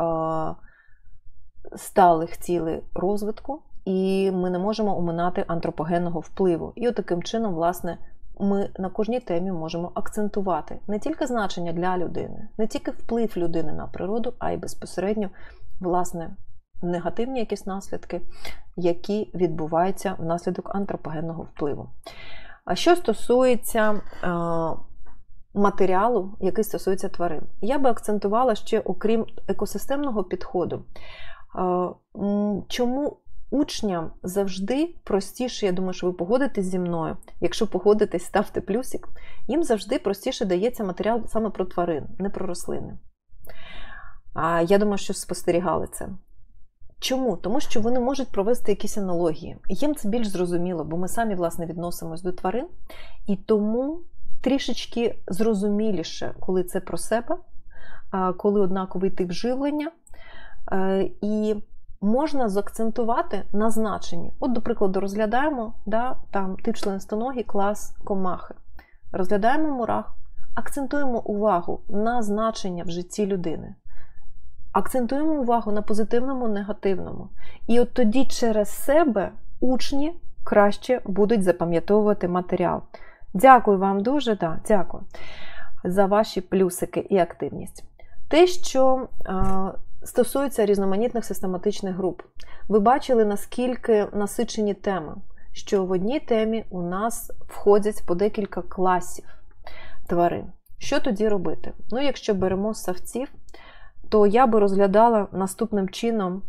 сталих цілей розвитку, і ми не можемо оминати антропогенного впливу. І от таким чином, власне, ми на кожній темі можемо акцентувати не тільки значення для людини, не тільки вплив людини на природу, а й безпосередньо, власне, негативні якісь наслідки, які відбуваються внаслідок антропогенного впливу. А що стосується е, матеріалу, який стосується тварин, я би акцентувала ще, окрім екосистемного підходу, е, чому учням завжди простіше, я думаю, що ви погодитесь зі мною, якщо погодитесь, ставте плюсик, їм завжди простіше дається матеріал саме про тварин, не про рослини. А я думаю, що спостерігали це. Чому? Тому що вони можуть провести якісь аналогії. Їм це більш зрозуміло, бо ми самі, власне, відносимось до тварин, і тому трішечки зрозуміліше, коли це про себе, коли однаковий тип живлення, і можна заакцентувати на значенні. От, до прикладу, розглядаємо да, там, тип членистоногий, клас комахи. Розглядаємо мурах, акцентуємо увагу на значення в житті людини. Акцентуємо увагу на позитивному, негативному. І от тоді через себе учні краще будуть запам'ятовувати матеріал. Дякую вам дуже, да, дякую за ваші плюсики і активність. Те, що е, стосується різноманітних систематичних груп. Ви бачили, наскільки насичені теми, що в одній темі у нас входять по декілька класів тварин. Що тоді робити? Ну, якщо беремо савців, то я би розглядала наступним чином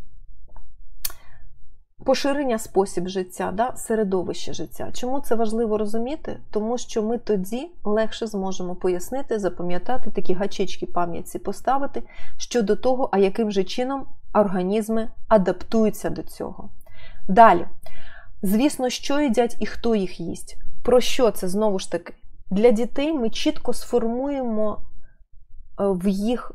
поширення спосіб життя, да, середовище життя. Чому це важливо розуміти? Тому що ми тоді легше зможемо пояснити, запам'ятати, такі гачечки пам'ятці поставити щодо того, а яким же чином організми адаптуються до цього. Далі. Звісно, що їдять і хто їх їсть. Про що це? Знову ж таки, для дітей ми чітко сформуємо в їх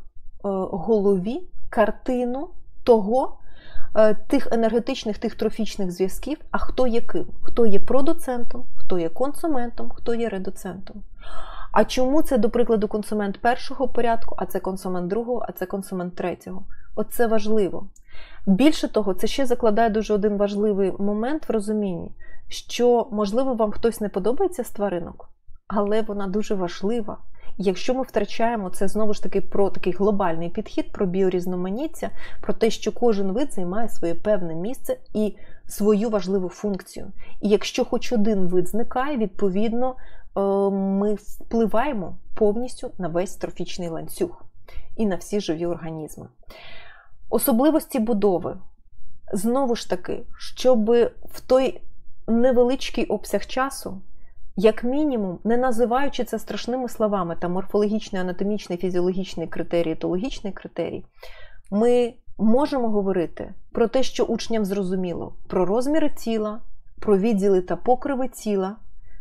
голові картину того, тих енергетичних, тих трофічних зв'язків, а хто є ким. Хто є продуцентом, хто є консументом, хто є редуцентом. А чому це, до прикладу, консумент першого порядку, а це консумент другого, а це консумент третього? Оце важливо. Більше того, це ще закладає дуже один важливий момент в розумінні, що, можливо, вам хтось не подобається з тваринок, але вона дуже важлива. Якщо ми втрачаємо, це знову ж таки про такий глобальний підхід, про біорізноманіття, про те, що кожен вид займає своє певне місце і свою важливу функцію. І якщо хоч один вид зникає, відповідно, ми впливаємо повністю на весь трофічний ланцюг і на всі живі організми. Особливості будови. Знову ж таки, щоб в той невеличкий обсяг часу, як мінімум, не називаючи це страшними словами, там морфологічний, анатомічний, фізіологічний критерій, етологічний критерій, ми можемо говорити про те, що учням зрозуміло, про розміри тіла, про відділи та покриви тіла,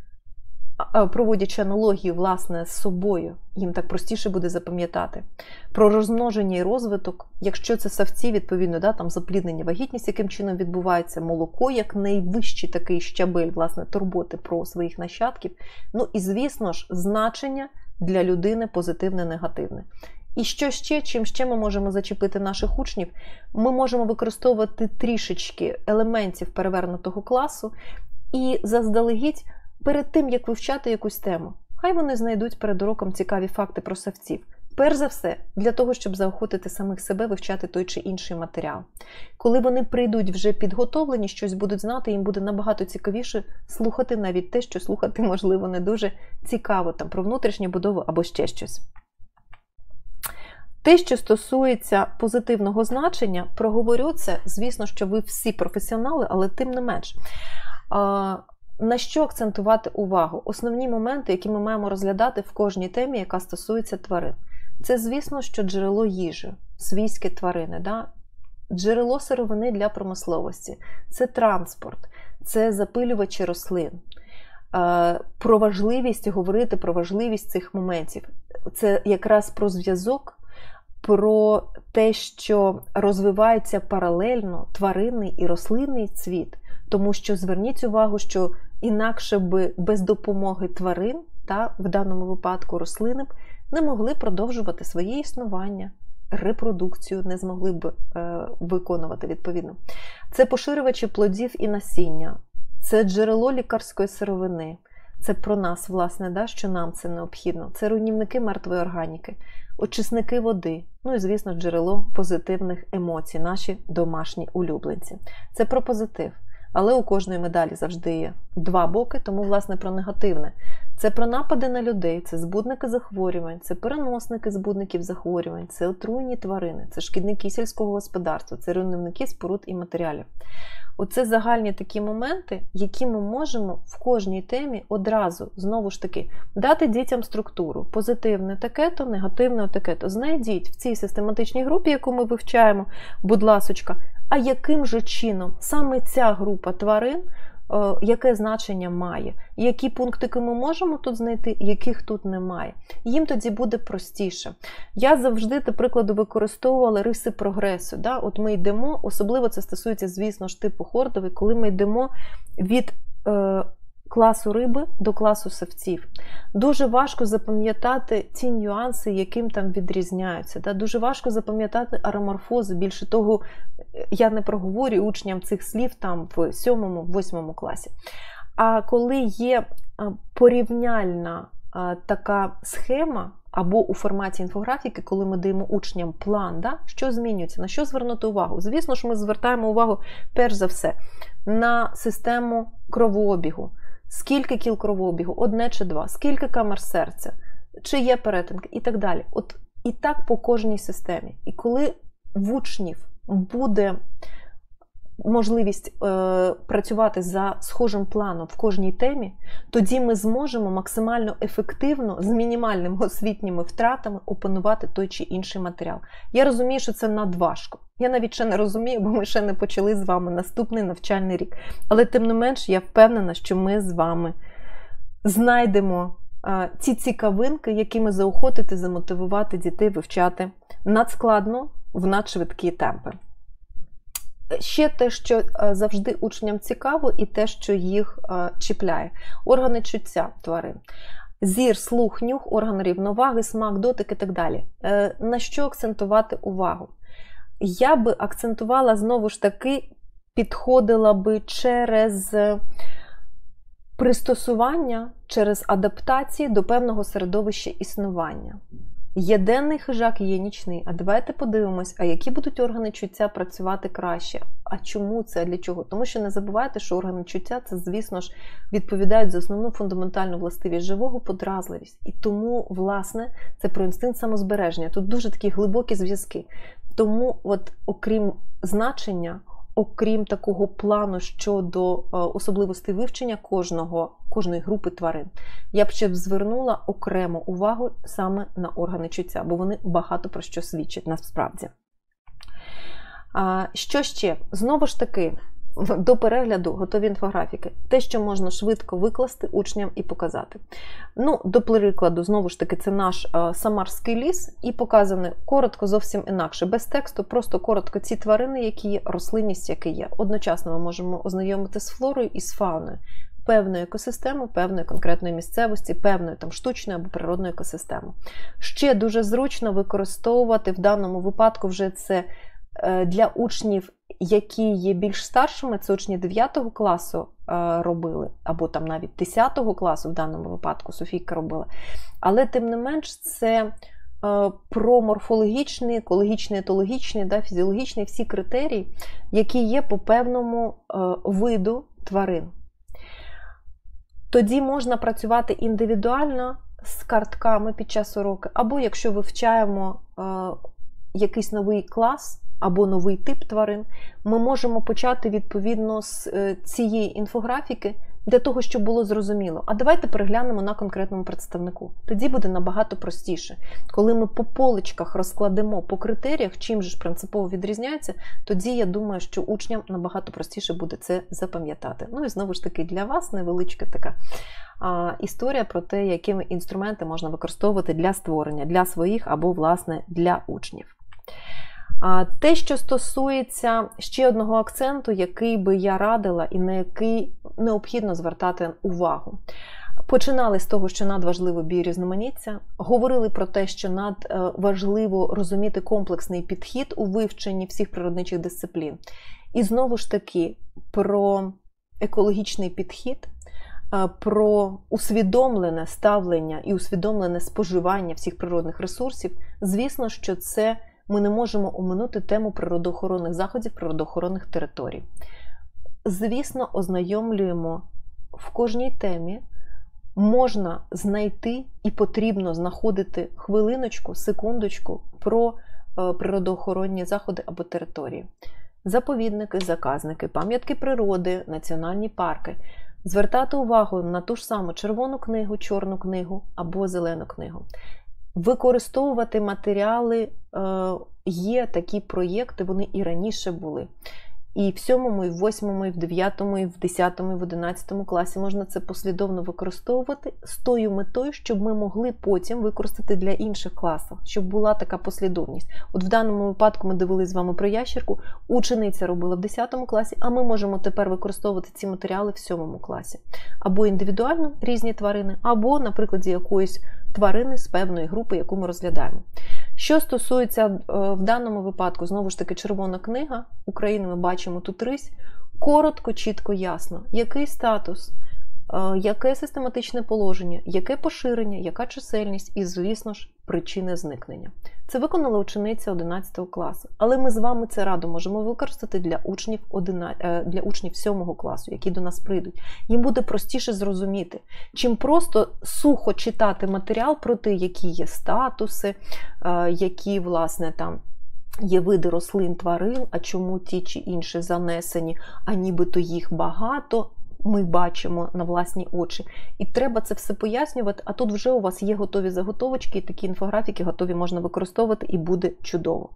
проводячи аналогію, власне, з собою, їм так простіше буде запам'ятати, про розмноження і розвиток, якщо це савці, відповідно, да, там запліднення, вагітність, яким чином відбувається, молоко, як найвищий такий щабель, власне, турботи про своїх нащадків, ну і, звісно ж, значення для людини позитивне, негативне. І що ще, чим ще ми можемо зачепити наших учнів? Ми можемо використовувати трішечки елементів перевернутого класу і заздалегідь перед тим, як вивчати якусь тему, хай вони знайдуть перед уроком цікаві факти про савців. Перш за все, для того, щоб заохотити самих себе вивчати той чи інший матеріал. Коли вони прийдуть вже підготовлені, щось будуть знати, їм буде набагато цікавіше слухати навіть те, що слухати, можливо, не дуже цікаво, там, про внутрішню будову або ще щось. Те, що стосується позитивного значення, проговорю це, звісно, що ви всі професіонали, але тим не менш. На що акцентувати увагу? Основні моменти, які ми маємо розглядати в кожній темі, яка стосується тварин. Це, звісно, що джерело їжі, свійські тварини, да? Джерело сировини для промисловості, це транспорт, це запилювачі рослин. Про важливість, говорити про важливість цих моментів. Це якраз про зв'язок, про те, що розвивається паралельно тваринний і рослинний світ. Тому що зверніть увагу, що інакше би без допомоги тварин, та в даному випадку рослини, не могли продовжувати своє існування, репродукцію не змогли б е, виконувати відповідно. Це поширювачі плодів і насіння, це джерело лікарської сировини, це про нас, власне, да, що нам це необхідно. Це руйнівники мертвої органіки, очисники води, ну і, звісно, джерело позитивних емоцій, наші домашні улюбленці. Це про позитив. Але у кожної медалі завжди є два боки, тому, власне, про негативне. Це про напади на людей, це збудники захворювань, це переносники збудників захворювань, це отруйні тварини, це шкідники сільського господарства, це руйнівники споруд і матеріалів. Оце загальні такі моменти, які ми можемо в кожній темі одразу, знову ж таки, дати дітям структуру. Позитивне таке-то, негативне таке-то. Знайдіть в цій систематичній групі, яку ми вивчаємо, будь ласочка, а яким же чином саме ця група тварин, яке значення має, які пунктики ми можемо тут знайти, яких тут немає. Їм тоді буде простіше. Я завжди, до прикладу, використовувала риси прогресу. Да? От ми йдемо, особливо це стосується, звісно ж, типу хордовий, коли ми йдемо від е, класу риби до класу савців. Дуже важко запам'ятати ті нюанси, яким там відрізняються. Да? Дуже важко запам'ятати ароморфози. Більше того, я не проговорю учням цих слів там в сьомому, восьмому класі. А коли є порівняльна така схема, або у форматі інфографіки, коли ми даємо учням план, да, що змінюється, на що звернути увагу. Звісно ж, ми звертаємо увагу, перш за все, на систему кровообігу. Скільки кіл кровообігу, одне чи два, скільки камер серця, чи є перетинки і так далі. От і так по кожній системі. І коли в учнів буде можливість е, працювати за схожим планом в кожній темі, тоді ми зможемо максимально ефективно, з мінімальними освітніми втратами опанувати той чи інший матеріал. Я розумію, що це надважко. Я навіть ще не розумію, бо ми ще не почали з вами наступний навчальний рік. Але тим не менш, я впевнена, що ми з вами знайдемо е, ці цікавинки, якими заохотити, замотивувати дітей вивчати надскладно в надшвидкі темпи. Ще те, що завжди учням цікаво, і те, що їх чіпляє. Органи чуття тварин. Зір, слух, нюх, органи рівноваги, смак, дотик і так далі. На що акцентувати увагу? Я би акцентувала, знову ж таки, підходила би через пристосування, через адаптації до певного середовища існування. Є денний хижак, є нічний. А давайте подивимось, а які будуть органи чуття працювати краще. А чому це, а для чого? Тому що не забувайте, що органи чуття, це, звісно ж, відповідають за основну фундаментальну властивість живого – подразливість. І тому, власне, це про інстинкт самозбереження. Тут дуже такі глибокі зв'язки. Тому, от, окрім значення, окрім такого плану щодо особливостей вивчення кожного, кожної групи тварин, я б ще звернула окрему увагу саме на органи чуття, бо вони багато про що свідчать насправді. Що ще? Знову ж таки, до перегляду готові інфографіки. Те, що можна швидко викласти учням і показати. Ну, до прикладу, знову ж таки, це наш а, Самарський ліс, і показане коротко, зовсім інакше, без тексту, просто коротко ці тварини, які є, рослинність, яка є. Одночасно ми можемо ознайомити з флорою і з фауною певної екосистеми, певної конкретної місцевості, певної там штучної або природної екосистеми. Ще дуже зручно використовувати в даному випадку вже це для учнів, які є більш старшими, це учні дев'ятого класу робили, або там навіть десятого класу в даному випадку Софійка робила. Але тим не менш це про морфологічні, екологічні, етологічні, да, фізіологічні всі критерії, які є по певному виду тварин. Тоді можна працювати індивідуально з картками під час уроку, або якщо вивчаємо якийсь новий клас, або новий тип тварин, ми можемо почати відповідно з цієї інфографіки для того, щоб було зрозуміло. А давайте переглянемо на конкретному представнику. Тоді буде набагато простіше. Коли ми по поличках розкладемо по критеріях, чим же ж принципово відрізняється, тоді я думаю, що учням набагато простіше буде це запам'ятати. Ну і знову ж таки для вас невеличка така а, історія про те, якими інструменти можна використовувати для створення, для своїх або, власне, для учнів. А те, що стосується ще одного акценту, який би я радила і на який необхідно звертати увагу. Починали з того, що надважливо біорізноманіття, говорили про те, що надважливо розуміти комплексний підхід у вивченні всіх природничих дисциплін. І знову ж таки про екологічний підхід, про усвідомлене ставлення і усвідомлене споживання всіх природних ресурсів. Звісно, що це ми не можемо оминути тему природоохоронних заходів, природоохоронних територій. Звісно, ознайомлюємо в кожній темі, можна знайти і потрібно знаходити хвилиночку, секундочку про природоохоронні заходи або території. Заповідники, заказники, пам'ятки природи, національні парки. Звертати увагу на ту ж саму червону книгу, чорну книгу або зелену книгу. Використовувати матеріали, є такі проєкти, вони і раніше були. І в сьомому, і в восьмому, і в дев'ятому, і в десятому, і в одинадцятому класі можна це послідовно використовувати з тою метою, щоб ми могли потім використати для інших класів, щоб була така послідовність. От в даному випадку ми дивилися з вами про ящерку, учениця робила в десятому класі, а ми можемо тепер використовувати ці матеріали в сьомому класі. Або індивідуально різні тварини, або, наприклад, якоїсь тварини з певної групи, яку ми розглядаємо. Що стосується в даному випадку, знову ж таки, червона книга України, ми бачимо тут рись, коротко, чітко, ясно, який статус, яке систематичне положення, яке поширення, яка чисельність і, звісно ж, причини зникнення. Це виконала учениця одинадцятого класу. Але ми з вами це радо можемо використати для учнів, для учнів сьомого класу, які до нас прийдуть. Їм буде простіше зрозуміти, чим просто сухо читати матеріал про те, які є статуси, які, власне, там є види рослин, тварин, а чому ті чи інші занесені, а нібито їх багато. Ми бачимо на власні очі. І треба це все пояснювати, а тут вже у вас є готові заготовочки, і такі інфографіки готові можна використовувати, і буде чудово.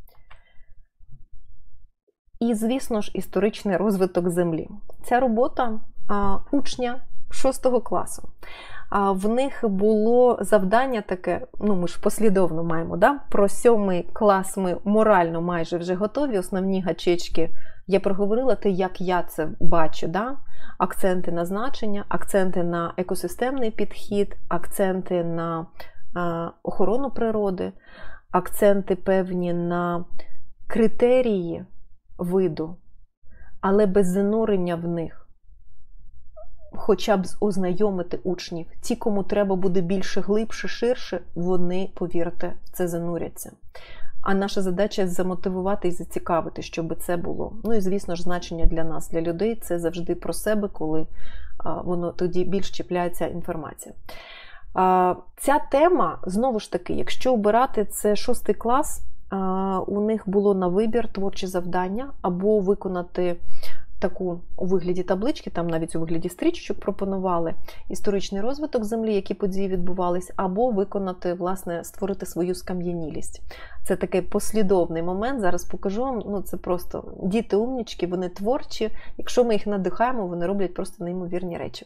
І, звісно ж, історичний розвиток Землі. Ця робота а, учня шостого класу. А, в них було завдання таке, ну ми ж послідовно маємо, да? Про сьомий клас ми морально майже вже готові, основні гачечки я проговорила, те, як я це бачу, да? Акценти на значення, акценти на екосистемний підхід, акценти на е, охорону природи, акценти певні на критерії виду, але без занурення в них. Хоча б ознайомити учнів. Ті, кому треба буде більше, глибше, ширше, вони, повірте, в це зануряться. А наша задача – замотивувати і зацікавити, щоб це було. Ну і, звісно ж, значення для нас, для людей – це завжди про себе, коли а, воно тоді більш чіпляється інформація. А, ця тема, знову ж таки, якщо обирати це шостий клас, а, у них було на вибір творчі завдання або виконати таку у вигляді таблички, там навіть у вигляді стрічок пропонували історичний розвиток Землі, які події відбувались, або виконати, власне, створити свою скам'янілість. Це такий послідовний момент, зараз покажу вам, ну це просто діти умнічки, вони творчі, якщо ми їх надихаємо, вони роблять просто неймовірні речі.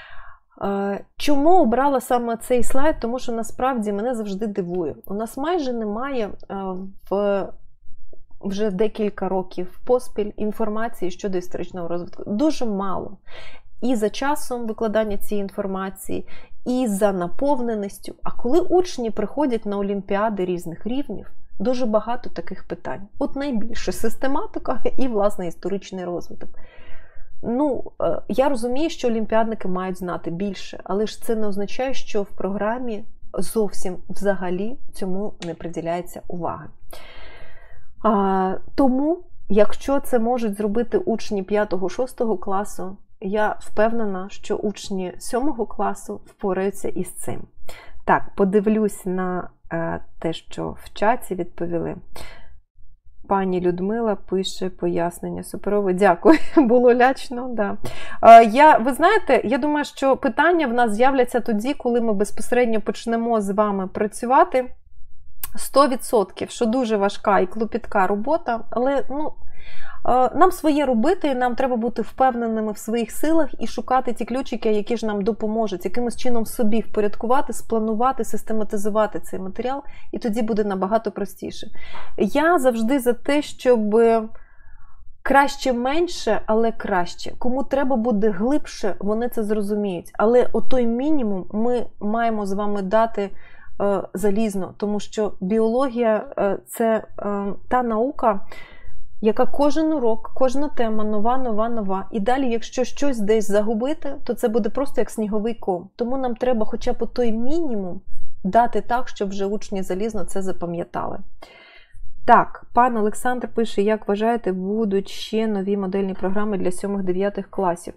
Чому обрала саме цей слайд? Тому що насправді мене завжди дивує. У нас майже немає в вже декілька років поспіль інформації щодо історичного розвитку. Дуже мало. І за часом викладання цієї інформації, і за наповненістю. А коли учні приходять на олімпіади різних рівнів, дуже багато таких питань. От найбільше систематика і, власне, історичний розвиток. Ну, я розумію, що олімпіадники мають знати більше, але ж це не означає, що в програмі зовсім взагалі цьому не приділяється уваги. А, тому, якщо це можуть зробити учні п'ятого-шостого класу, я впевнена, що учні сьомого класу впораються із цим. Так, подивлюсь на е, те, що в чаті відповіли. Пані Людмила пише пояснення. Суперове, дякую. Було лячно, да. Я, ви знаєте, я думаю, що питання в нас з'являться тоді, коли ми безпосередньо почнемо з вами працювати. сто відсотків, що дуже важка і клопітка робота, але, ну, нам своє робити, і нам треба бути впевненими в своїх силах і шукати ті ключики, які ж нам допоможуть, якимось чином собі впорядкувати, спланувати, систематизувати цей матеріал, і тоді буде набагато простіше. Я завжди за те, щоб краще менше, але краще. Кому треба буде глибше, вони це зрозуміють. Але отой мінімум ми маємо з вами дати е, залізно, тому що біологія е, – це е, та наука, яка кожен урок, кожна тема нова, нова, нова. І далі, якщо щось десь загубити, то це буде просто як сніговий ком. Тому нам треба хоча б той мінімум дати так, щоб вже учні залізно це запам'ятали. Так, пан Олександр пише, як вважаєте, будуть ще нові модельні програми для сьомих-дев'ятих класів?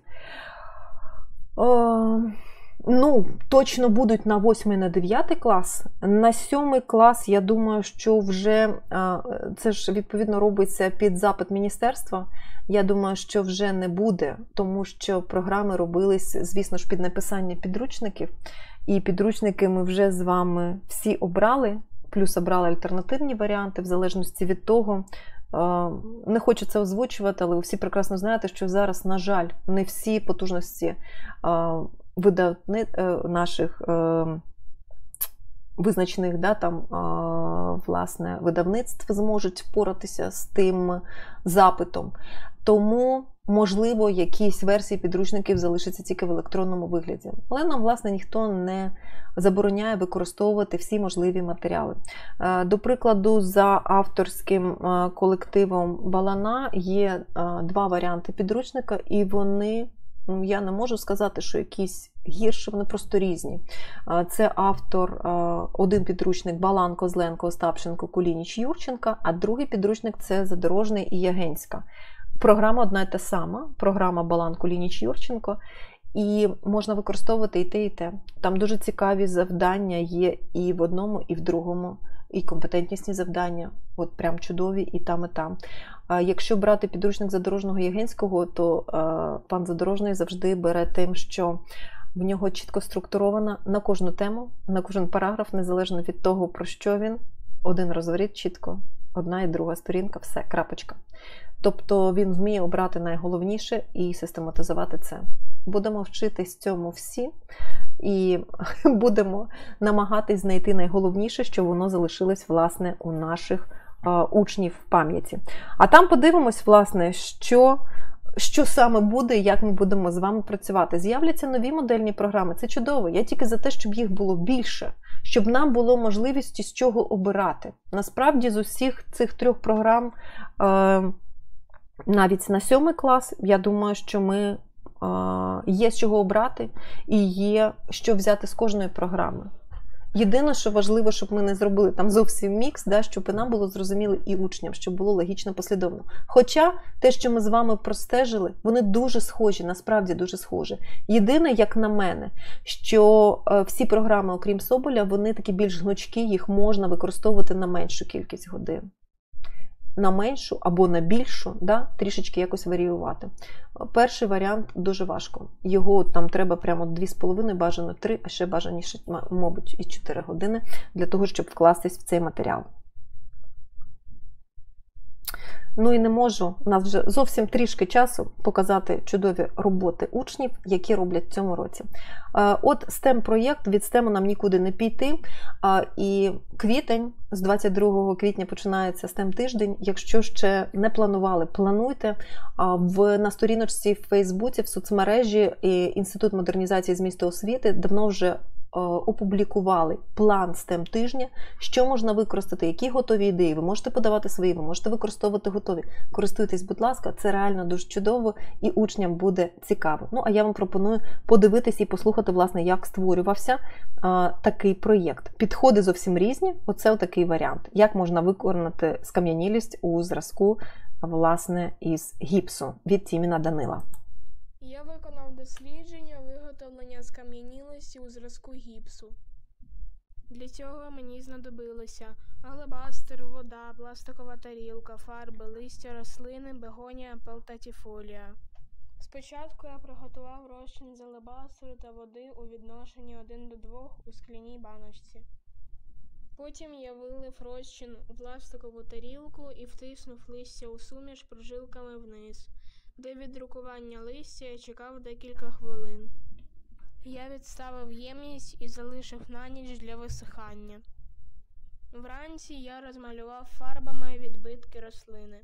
О... Ну, точно будуть на восьмий, на дев'ятий клас. На сьомий клас, я думаю, що вже, це ж відповідно робиться під запит міністерства, я думаю, що вже не буде, тому що програми робились, звісно ж, під написання підручників. І підручники ми вже з вами всі обрали, плюс обрали альтернативні варіанти, в залежності від того. Не хочу це озвучувати, але ви всі прекрасно знаєте, що зараз, на жаль, не всі потужності видавни наших е, визначених, да, там, е, власне, видавництв зможуть впоратися з тим запитом. Тому, можливо, якісь версії підручників залишаться тільки в електронному вигляді. Але нам, власне, ніхто не забороняє використовувати всі можливі матеріали. Е, до прикладу, за авторським е, колективом Балана є е, два варіанти підручника, і вони, я не можу сказати, що якісь гірші, вони просто різні. Це автор, один підручник Балан, Козленко, Остапченко, Кулініч, Юрченка, а другий підручник – це Задорожний і Ягенська. Програма одна і та сама, програма Балан, Кулініч, Юрченко, і можна використовувати і те, і те. Там дуже цікаві завдання є і в одному, і в другому, і компетентнісні завдання, от прям чудові і там, і там. Якщо брати підручник Задорожного і Ягенського, то пан Задорожний завжди бере тим, що в нього чітко структурована на кожну тему, на кожен параграф, незалежно від того, про що він. Один розворіт чітко, одна і друга сторінка, все, крапочка. Тобто він вміє обрати найголовніше і систематизувати це. Будемо вчитись цьому всі і будемо намагатись знайти найголовніше, щоб воно залишилось, власне, у наших а, учнів в пам'яті. А там подивимось, власне, що... Що саме буде і як ми будемо з вами працювати. З'являться нові модельні програми. Це чудово. Я тільки за те, щоб їх було більше. Щоб нам було можливість з чого обирати. Насправді, з усіх цих трьох програм, навіть на сьомий клас, я думаю, що ми є з чого обрати і є що взяти з кожної програми. Єдине, що важливо, щоб ми не зробили там зовсім мікс, да, щоб нам було зрозуміло і учням, щоб було логічно послідовно. Хоча те, що ми з вами простежили, вони дуже схожі, насправді дуже схожі. Єдине, як на мене, що всі програми, окрім Соболя, вони такі більш гнучкі, їх можна використовувати на меншу кількість годин. На меншу або на більшу, да, трішечки якось варіювати. Перший варіант дуже важко. Його там треба прямо дві з половиною, бажано три, а ще бажаніше, мабуть, і чотири години для того, щоб вкластись в цей матеріал. Ну і не можу, у нас вже зовсім трішки часу показати чудові роботи учнів, які роблять в цьому році. От стем-проєкт, від стему нам нікуди не піти. І квітень, з двадцять другого квітня починається стем-тиждень. Якщо ще не планували, плануйте. В, на сторіночці в Фейсбуці, в соцмережі Інститут модернізації змісту освіти давно вже опублікували план стем-тижня, що можна використати, які готові ідеї. Ви можете подавати свої, ви можете використовувати готові. Користуйтесь, будь ласка, це реально дуже чудово і учням буде цікаво. Ну, а я вам пропоную подивитись і послухати, власне, як створювався а, такий проєкт. Підходи зовсім різні, оце такий варіант. Як можна виконати скам'янілість у зразку, власне, із гіпсу від Тіміна Данила. Я виконав дослідження виготовлення скам'янілості у зразку гіпсу. Для цього мені знадобилося алебастер, вода, пластикова тарілка, фарби, листя рослини, бегонія, пелтатіфолія. Спочатку я приготував розчин з алебастеру та води у відношенні один до двох у скляній баночці. Потім я вилив розчин у пластикову тарілку і втиснув листя у суміш прожилками вниз. До віддрукування листя я чекав декілька хвилин. Я відставив ємність і залишив на ніч для висихання. Вранці я розмалював фарбами відбитки рослини.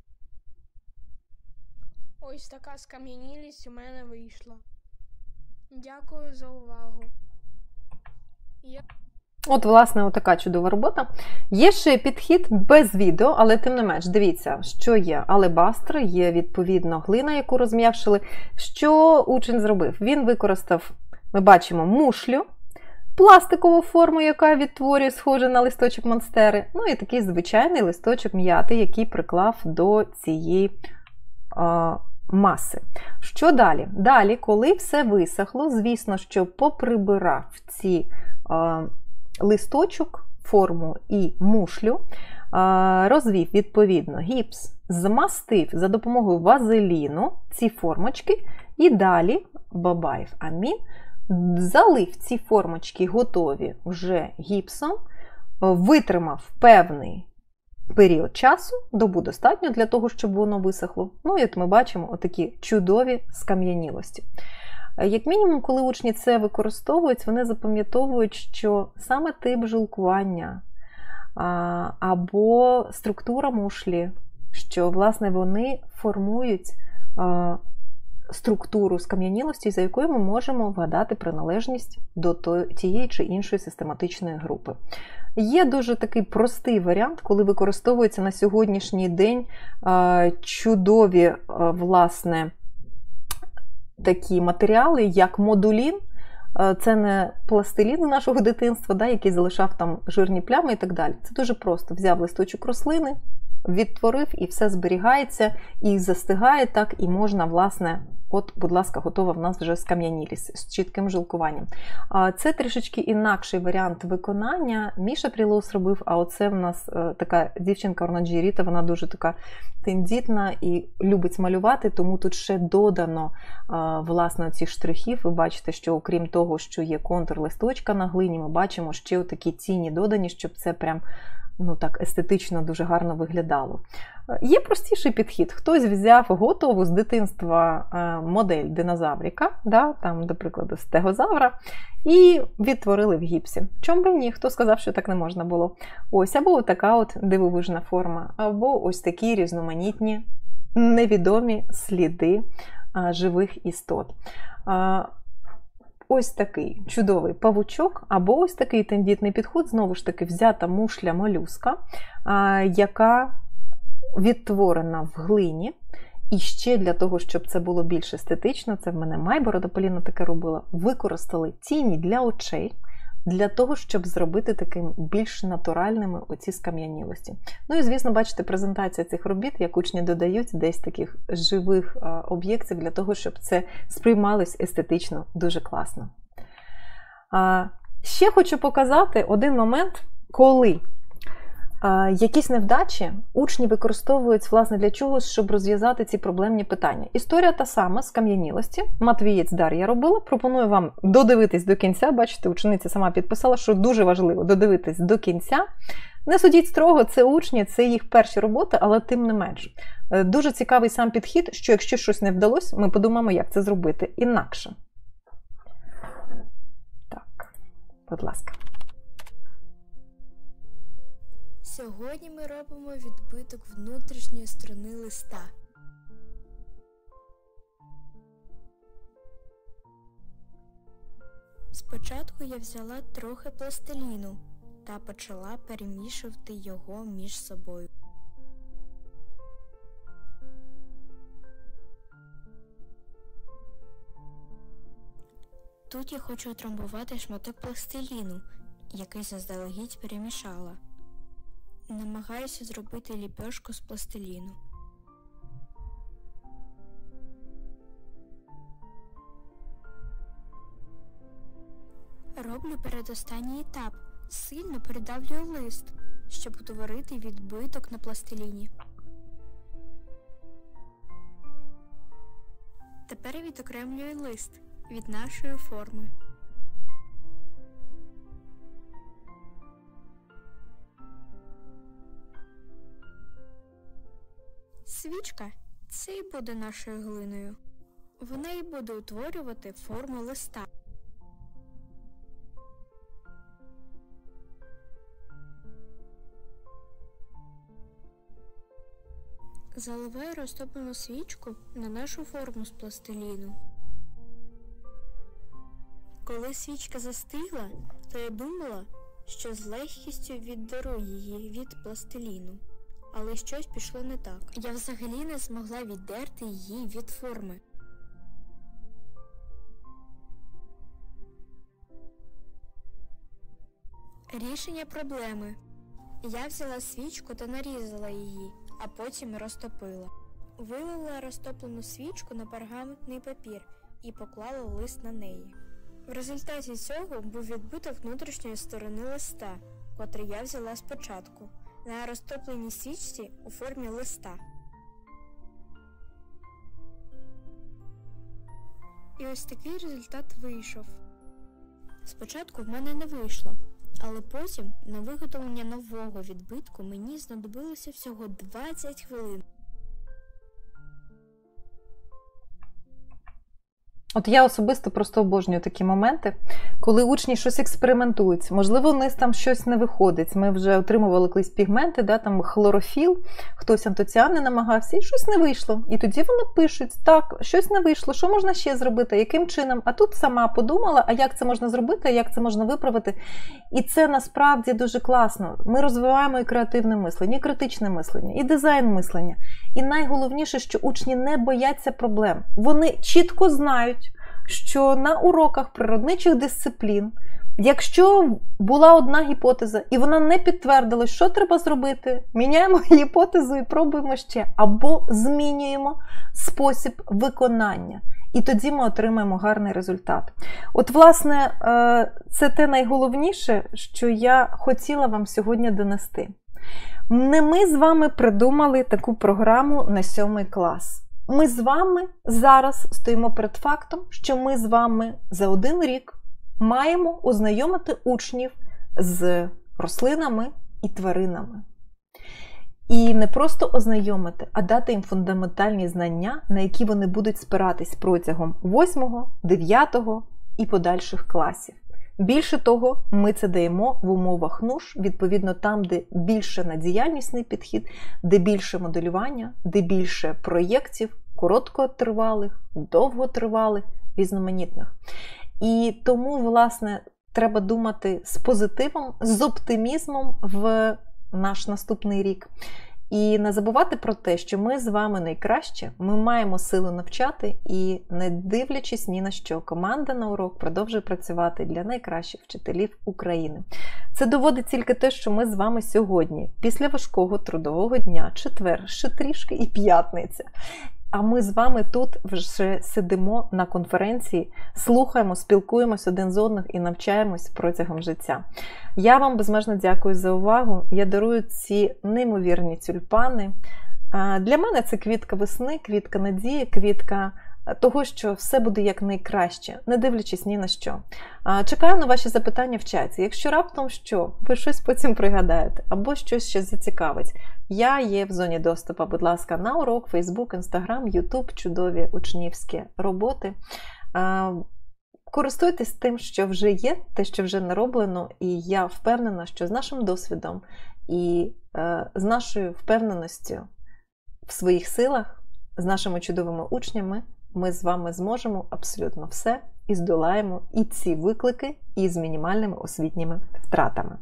Ось така скам'янілість у мене вийшла. Дякую за увагу. Я... От, власне, отака чудова робота. Є ще підхід без відео, але тим не менш, дивіться, що є алебастр, є, відповідно, глина, яку розм'якшили. Що учень зробив? Він використав, ми бачимо, мушлю, пластикову форму, яка відтворює схоже на листочок монстери, ну і такий звичайний листочок м'яти, який приклав до цієї е, маси. Що далі? Далі, коли все висохло, звісно, що поприбирав ці е, листочок, форму і мушлю, розвів, відповідно, гіпс, змастив за допомогою вазеліну ці формочки і далі Бабаєв Амін залив ці формочки готові вже гіпсом, витримав певний період часу, добу достатньо для того, щоб воно висохло. Ну і от ми бачимо отакі чудові скам'янілості. Як мінімум, коли учні це використовують, вони запам'ятовують, що саме тип жилкування або структура мушлі, що, власне, вони формують структуру скам'янілості, за якою ми можемо вгадати приналежність до тієї чи іншої систематичної групи. Є дуже такий простий варіант, коли використовуються на сьогоднішній день чудові, власне, такі матеріали, як модулін. Це не пластилін нашого дитинства, да, який залишав там жирні плями і так далі. Це дуже просто. Взяв листочок рослини, відтворив, і все зберігається, і застигає так, і можна, власне, от, будь ласка, готова в нас вже скам'янілість з чітким жилкуванням. Це трішечки інакший варіант виконання. Міша Прілоус робив, а оце в нас така дівчинка Орнаджі Ріта, вона дуже така тендітна і любить малювати, тому тут ще додано, власне, ці штрихів. Ви бачите, що окрім того, що є контур листочка на глині, ми бачимо ще такі тіні додані, щоб це прям, ну так, естетично дуже гарно виглядало. Є простіший підхід. Хтось взяв готову з дитинства модель динозаврика, да, там, до прикладу, стегозавра, і відтворили в гіпсі. Чому би ні? Хто сказав, що так не можна було? Ось, або така от дивовижна форма, або ось такі різноманітні, невідомі сліди живих істот. Ось такий чудовий павучок, або ось такий тендітний підход, знову ж таки, взята мушля молюска, яка відтворена в глині. І ще для того, щоб це було більш естетично, це в мене Майборода Поліна таке робила, використали тіні для очей, для того, щоб зробити таким більш натуральними оці скам'янілості. Ну і, звісно, бачите, презентація цих робіт, як учні додають десь таких живих об'єктів для того, щоб це сприймалось естетично дуже класно. А, ще хочу показати один момент, коли якісь невдачі учні використовують, власне, для чого, щоб розв'язати ці проблемні питання. Історія та сама, скам'янілості. Матвієць Дар'я робила. Пропоную вам додивитись до кінця. Бачите, учениця сама підписала, що дуже важливо додивитись до кінця. Не судіть строго, це учні, це їх перші роботи, але тим не менш. Дуже цікавий сам підхід, що якщо щось не вдалося, ми подумаємо, як це зробити інакше. Так, будь ласка. Сьогодні ми робимо відбиток внутрішньої сторони листа. Спочатку я взяла трохи пластиліну та почала перемішувати його між собою. Тут я хочу утрамбувати шматок пластиліну, який заздалегідь перемішала. Намагаюся зробити ліпешку з пластиліну. Роблю передостанній етап. сильно передавлюю лист, щоб утворити відбиток на пластиліні. Тепер відокремлюю лист від нашої форми. Свічка – це і буде нашою глиною. Вона і буде утворювати форму листа. Заливаю розтоплену свічку на нашу форму з пластиліну. Коли свічка застигла, то я думала, що з легкістю віддеру її від пластиліну. Але щось пішло не так. Я взагалі не змогла віддерти її від форми. Рішення проблеми. Я взяла свічку та нарізала її, а потім розтопила. Вилила розтоплену свічку на пергаментний папір і поклала лист на неї. В результаті цього був відбиток внутрішньої сторони листа, котрий я взяла спочатку, на розтопленій свічці у формі листа. І ось такий результат вийшов. Спочатку в мене не вийшло, але потім на виготовлення нового відбитку мені знадобилося всього двадцять хвилин. От я особисто просто обожнюю такі моменти, коли учні щось експериментують. Можливо, у них там щось не виходить. Ми вже отримували колись пігменти, да, там хлорофіл, хтось антоціани намагався, і щось не вийшло. І тоді вони пишуть, так, щось не вийшло, що можна ще зробити, яким чином? А тут сама подумала, а як це можна зробити, а як це можна виправити. І це насправді дуже класно. Ми розвиваємо і креативне мислення, і критичне мислення, і дизайн мислення. І найголовніше, що учні не бояться проблем. Вони чітко знають, що на уроках природничих дисциплін, якщо була одна гіпотеза, і вона не підтвердилась, що треба зробити, міняємо гіпотезу і пробуємо ще, або змінюємо спосіб виконання. І тоді ми отримаємо гарний результат. От, власне, це те найголовніше, що я хотіла вам сьогодні донести. Не ми з вами придумали таку програму на сьомий клас. Ми з вами зараз стоїмо перед фактом, що ми з вами за один рік маємо ознайомити учнів з рослинами і тваринами. І не просто ознайомити, а дати їм фундаментальні знання, на які вони будуть спиратись протягом восьмого, дев'ятого і подальших класів. Більше того, ми це даємо в умовах НУШ, відповідно там, де більше на діяльнісний підхід, де більше моделювання, де більше проєктів, короткотривалих, довготривалих, різноманітних. І тому, власне, треба думати з позитивом, з оптимізмом в наш наступний рік. І не забувати про те, що ми з вами найкраще, ми маємо силу навчати і, не дивлячись ні на що, команда на урок продовжує працювати для найкращих вчителів України. Це доводить тільки те, що ми з вами сьогодні, після важкого трудового дня, четвер, ще трішки і п'ятниця, а ми з вами тут вже сидимо на конференції, слухаємо, спілкуємось один з одним і навчаємось протягом життя. Я вам безмежно дякую за увагу. Я дарую ці неймовірні тюльпани. Для мене це квітка весни, квітка надії, квітка того, що все буде як найкраще, не дивлячись ні на що. Чекаю на ваші запитання в чаті. Якщо раптом що, ви щось потім пригадаєте, або щось ще зацікавить, я є в зоні доступу, будь ласка, на урок, Facebook, Instagram, YouTube, чудові учнівські роботи. Користуйтесь тим, що вже є, те, що вже нароблено, і я впевнена, що з нашим досвідом і з нашою впевненістю в своїх силах, з нашими чудовими учнями, ми з вами зможемо абсолютно все і здолаємо і ці виклики, і з мінімальними освітніми втратами.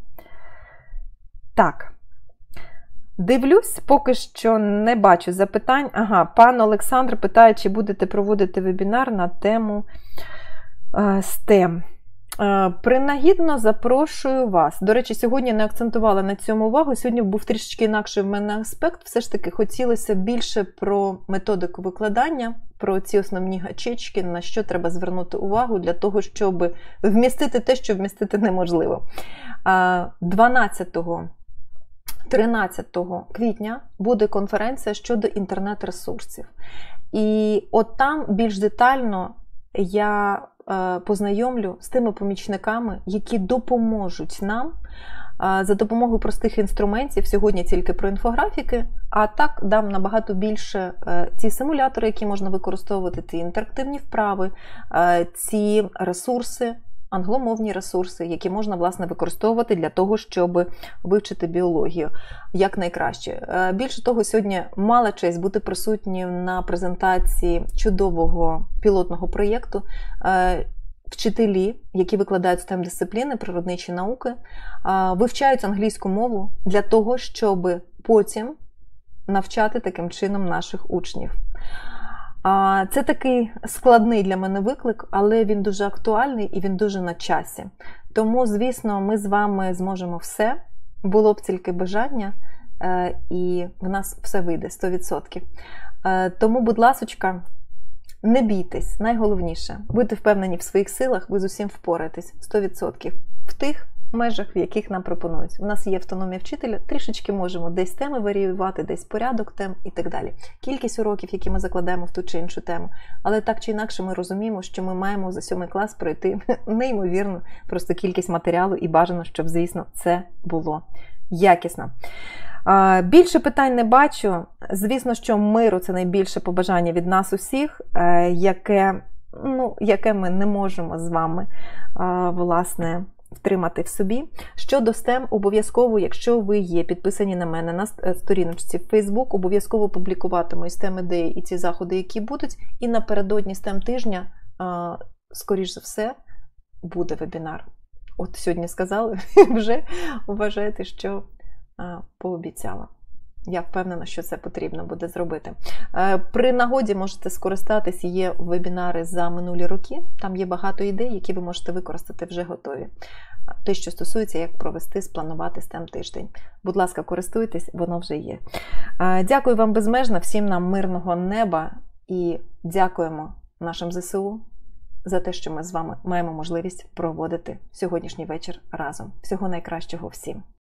Так. Дивлюсь, поки що не бачу запитань. Ага, пан Олександр питає, чи будете проводити вебінар на тему е, стем. Е, принагідно запрошую вас. До речі, сьогодні не акцентувала на цьому увагу. Сьогодні був трішечки інакший в мене аспект. Все ж таки хотілося більше про методику викладання, про ці основні гачечки, на що треба звернути увагу для того, щоб вмістити те, що вмістити неможливо. дванадцятого тринадцятого квітня буде конференція щодо інтернет-ресурсів. І от там більш детально я познайомлю з тими помічниками, які допоможуть нам за допомогою простих інструментів, сьогодні тільки про інфографіки, а так дам набагато більше ці симулятори, які можна використовувати, ці інтерактивні вправи, ці ресурси, англомовні ресурси, які можна, власне, використовувати для того, щоб вивчити біологію як найкраще. Більше того, сьогодні мала честь бути присутнім на презентації чудового пілотного проєкту. Вчителі, які викладають стем-дисципліни, природничі науки, вивчають англійську мову для того, щоб потім навчати таким чином наших учнів. Це такий складний для мене виклик, але він дуже актуальний і він дуже на часі. Тому, звісно, ми з вами зможемо все, було б тільки бажання, і в нас все вийде сто відсотків. Тому, будь ласочка, не бійтесь, найголовніше, будьте впевнені в своїх силах, ви з усім впораєтесь сто відсотків в тих межах, в яких нам пропонують. У нас є автономія вчителя, трішечки можемо десь теми варіювати, десь порядок тем і так далі. Кількість уроків, які ми закладаємо в ту чи іншу тему. Але так чи інакше ми розуміємо, що ми маємо за сьомий клас пройти неймовірну просто кількість матеріалу і бажано, щоб, звісно, це було якісно. Більше питань не бачу. Звісно, що миру – це найбільше побажання від нас усіх, яке, ну, яке ми не можемо з вами, власне, втримати в собі. Щодо стем, обов'язково, якщо ви є підписані на мене на сторіночці в Facebook, обов'язково публікуватиму і стем-ідеї, і ці заходи, які будуть. І напередодні стем-тижня, скоріш за все, буде вебінар. От сьогодні сказали, вже вважаєте, що пообіцяла. Я впевнена, що це потрібно буде зробити. При нагоді можете скористатись, є вебінари за минулі роки, там є багато ідей, які ви можете використати вже готові. Те, що стосується, як провести, спланувати стем-тиждень. Будь ласка, користуйтесь, воно вже є. Дякую вам безмежно, всім нам мирного неба і дякуємо нашим зе се у за те, що ми з вами маємо можливість проводити сьогоднішній вечір разом. Всього найкращого всім!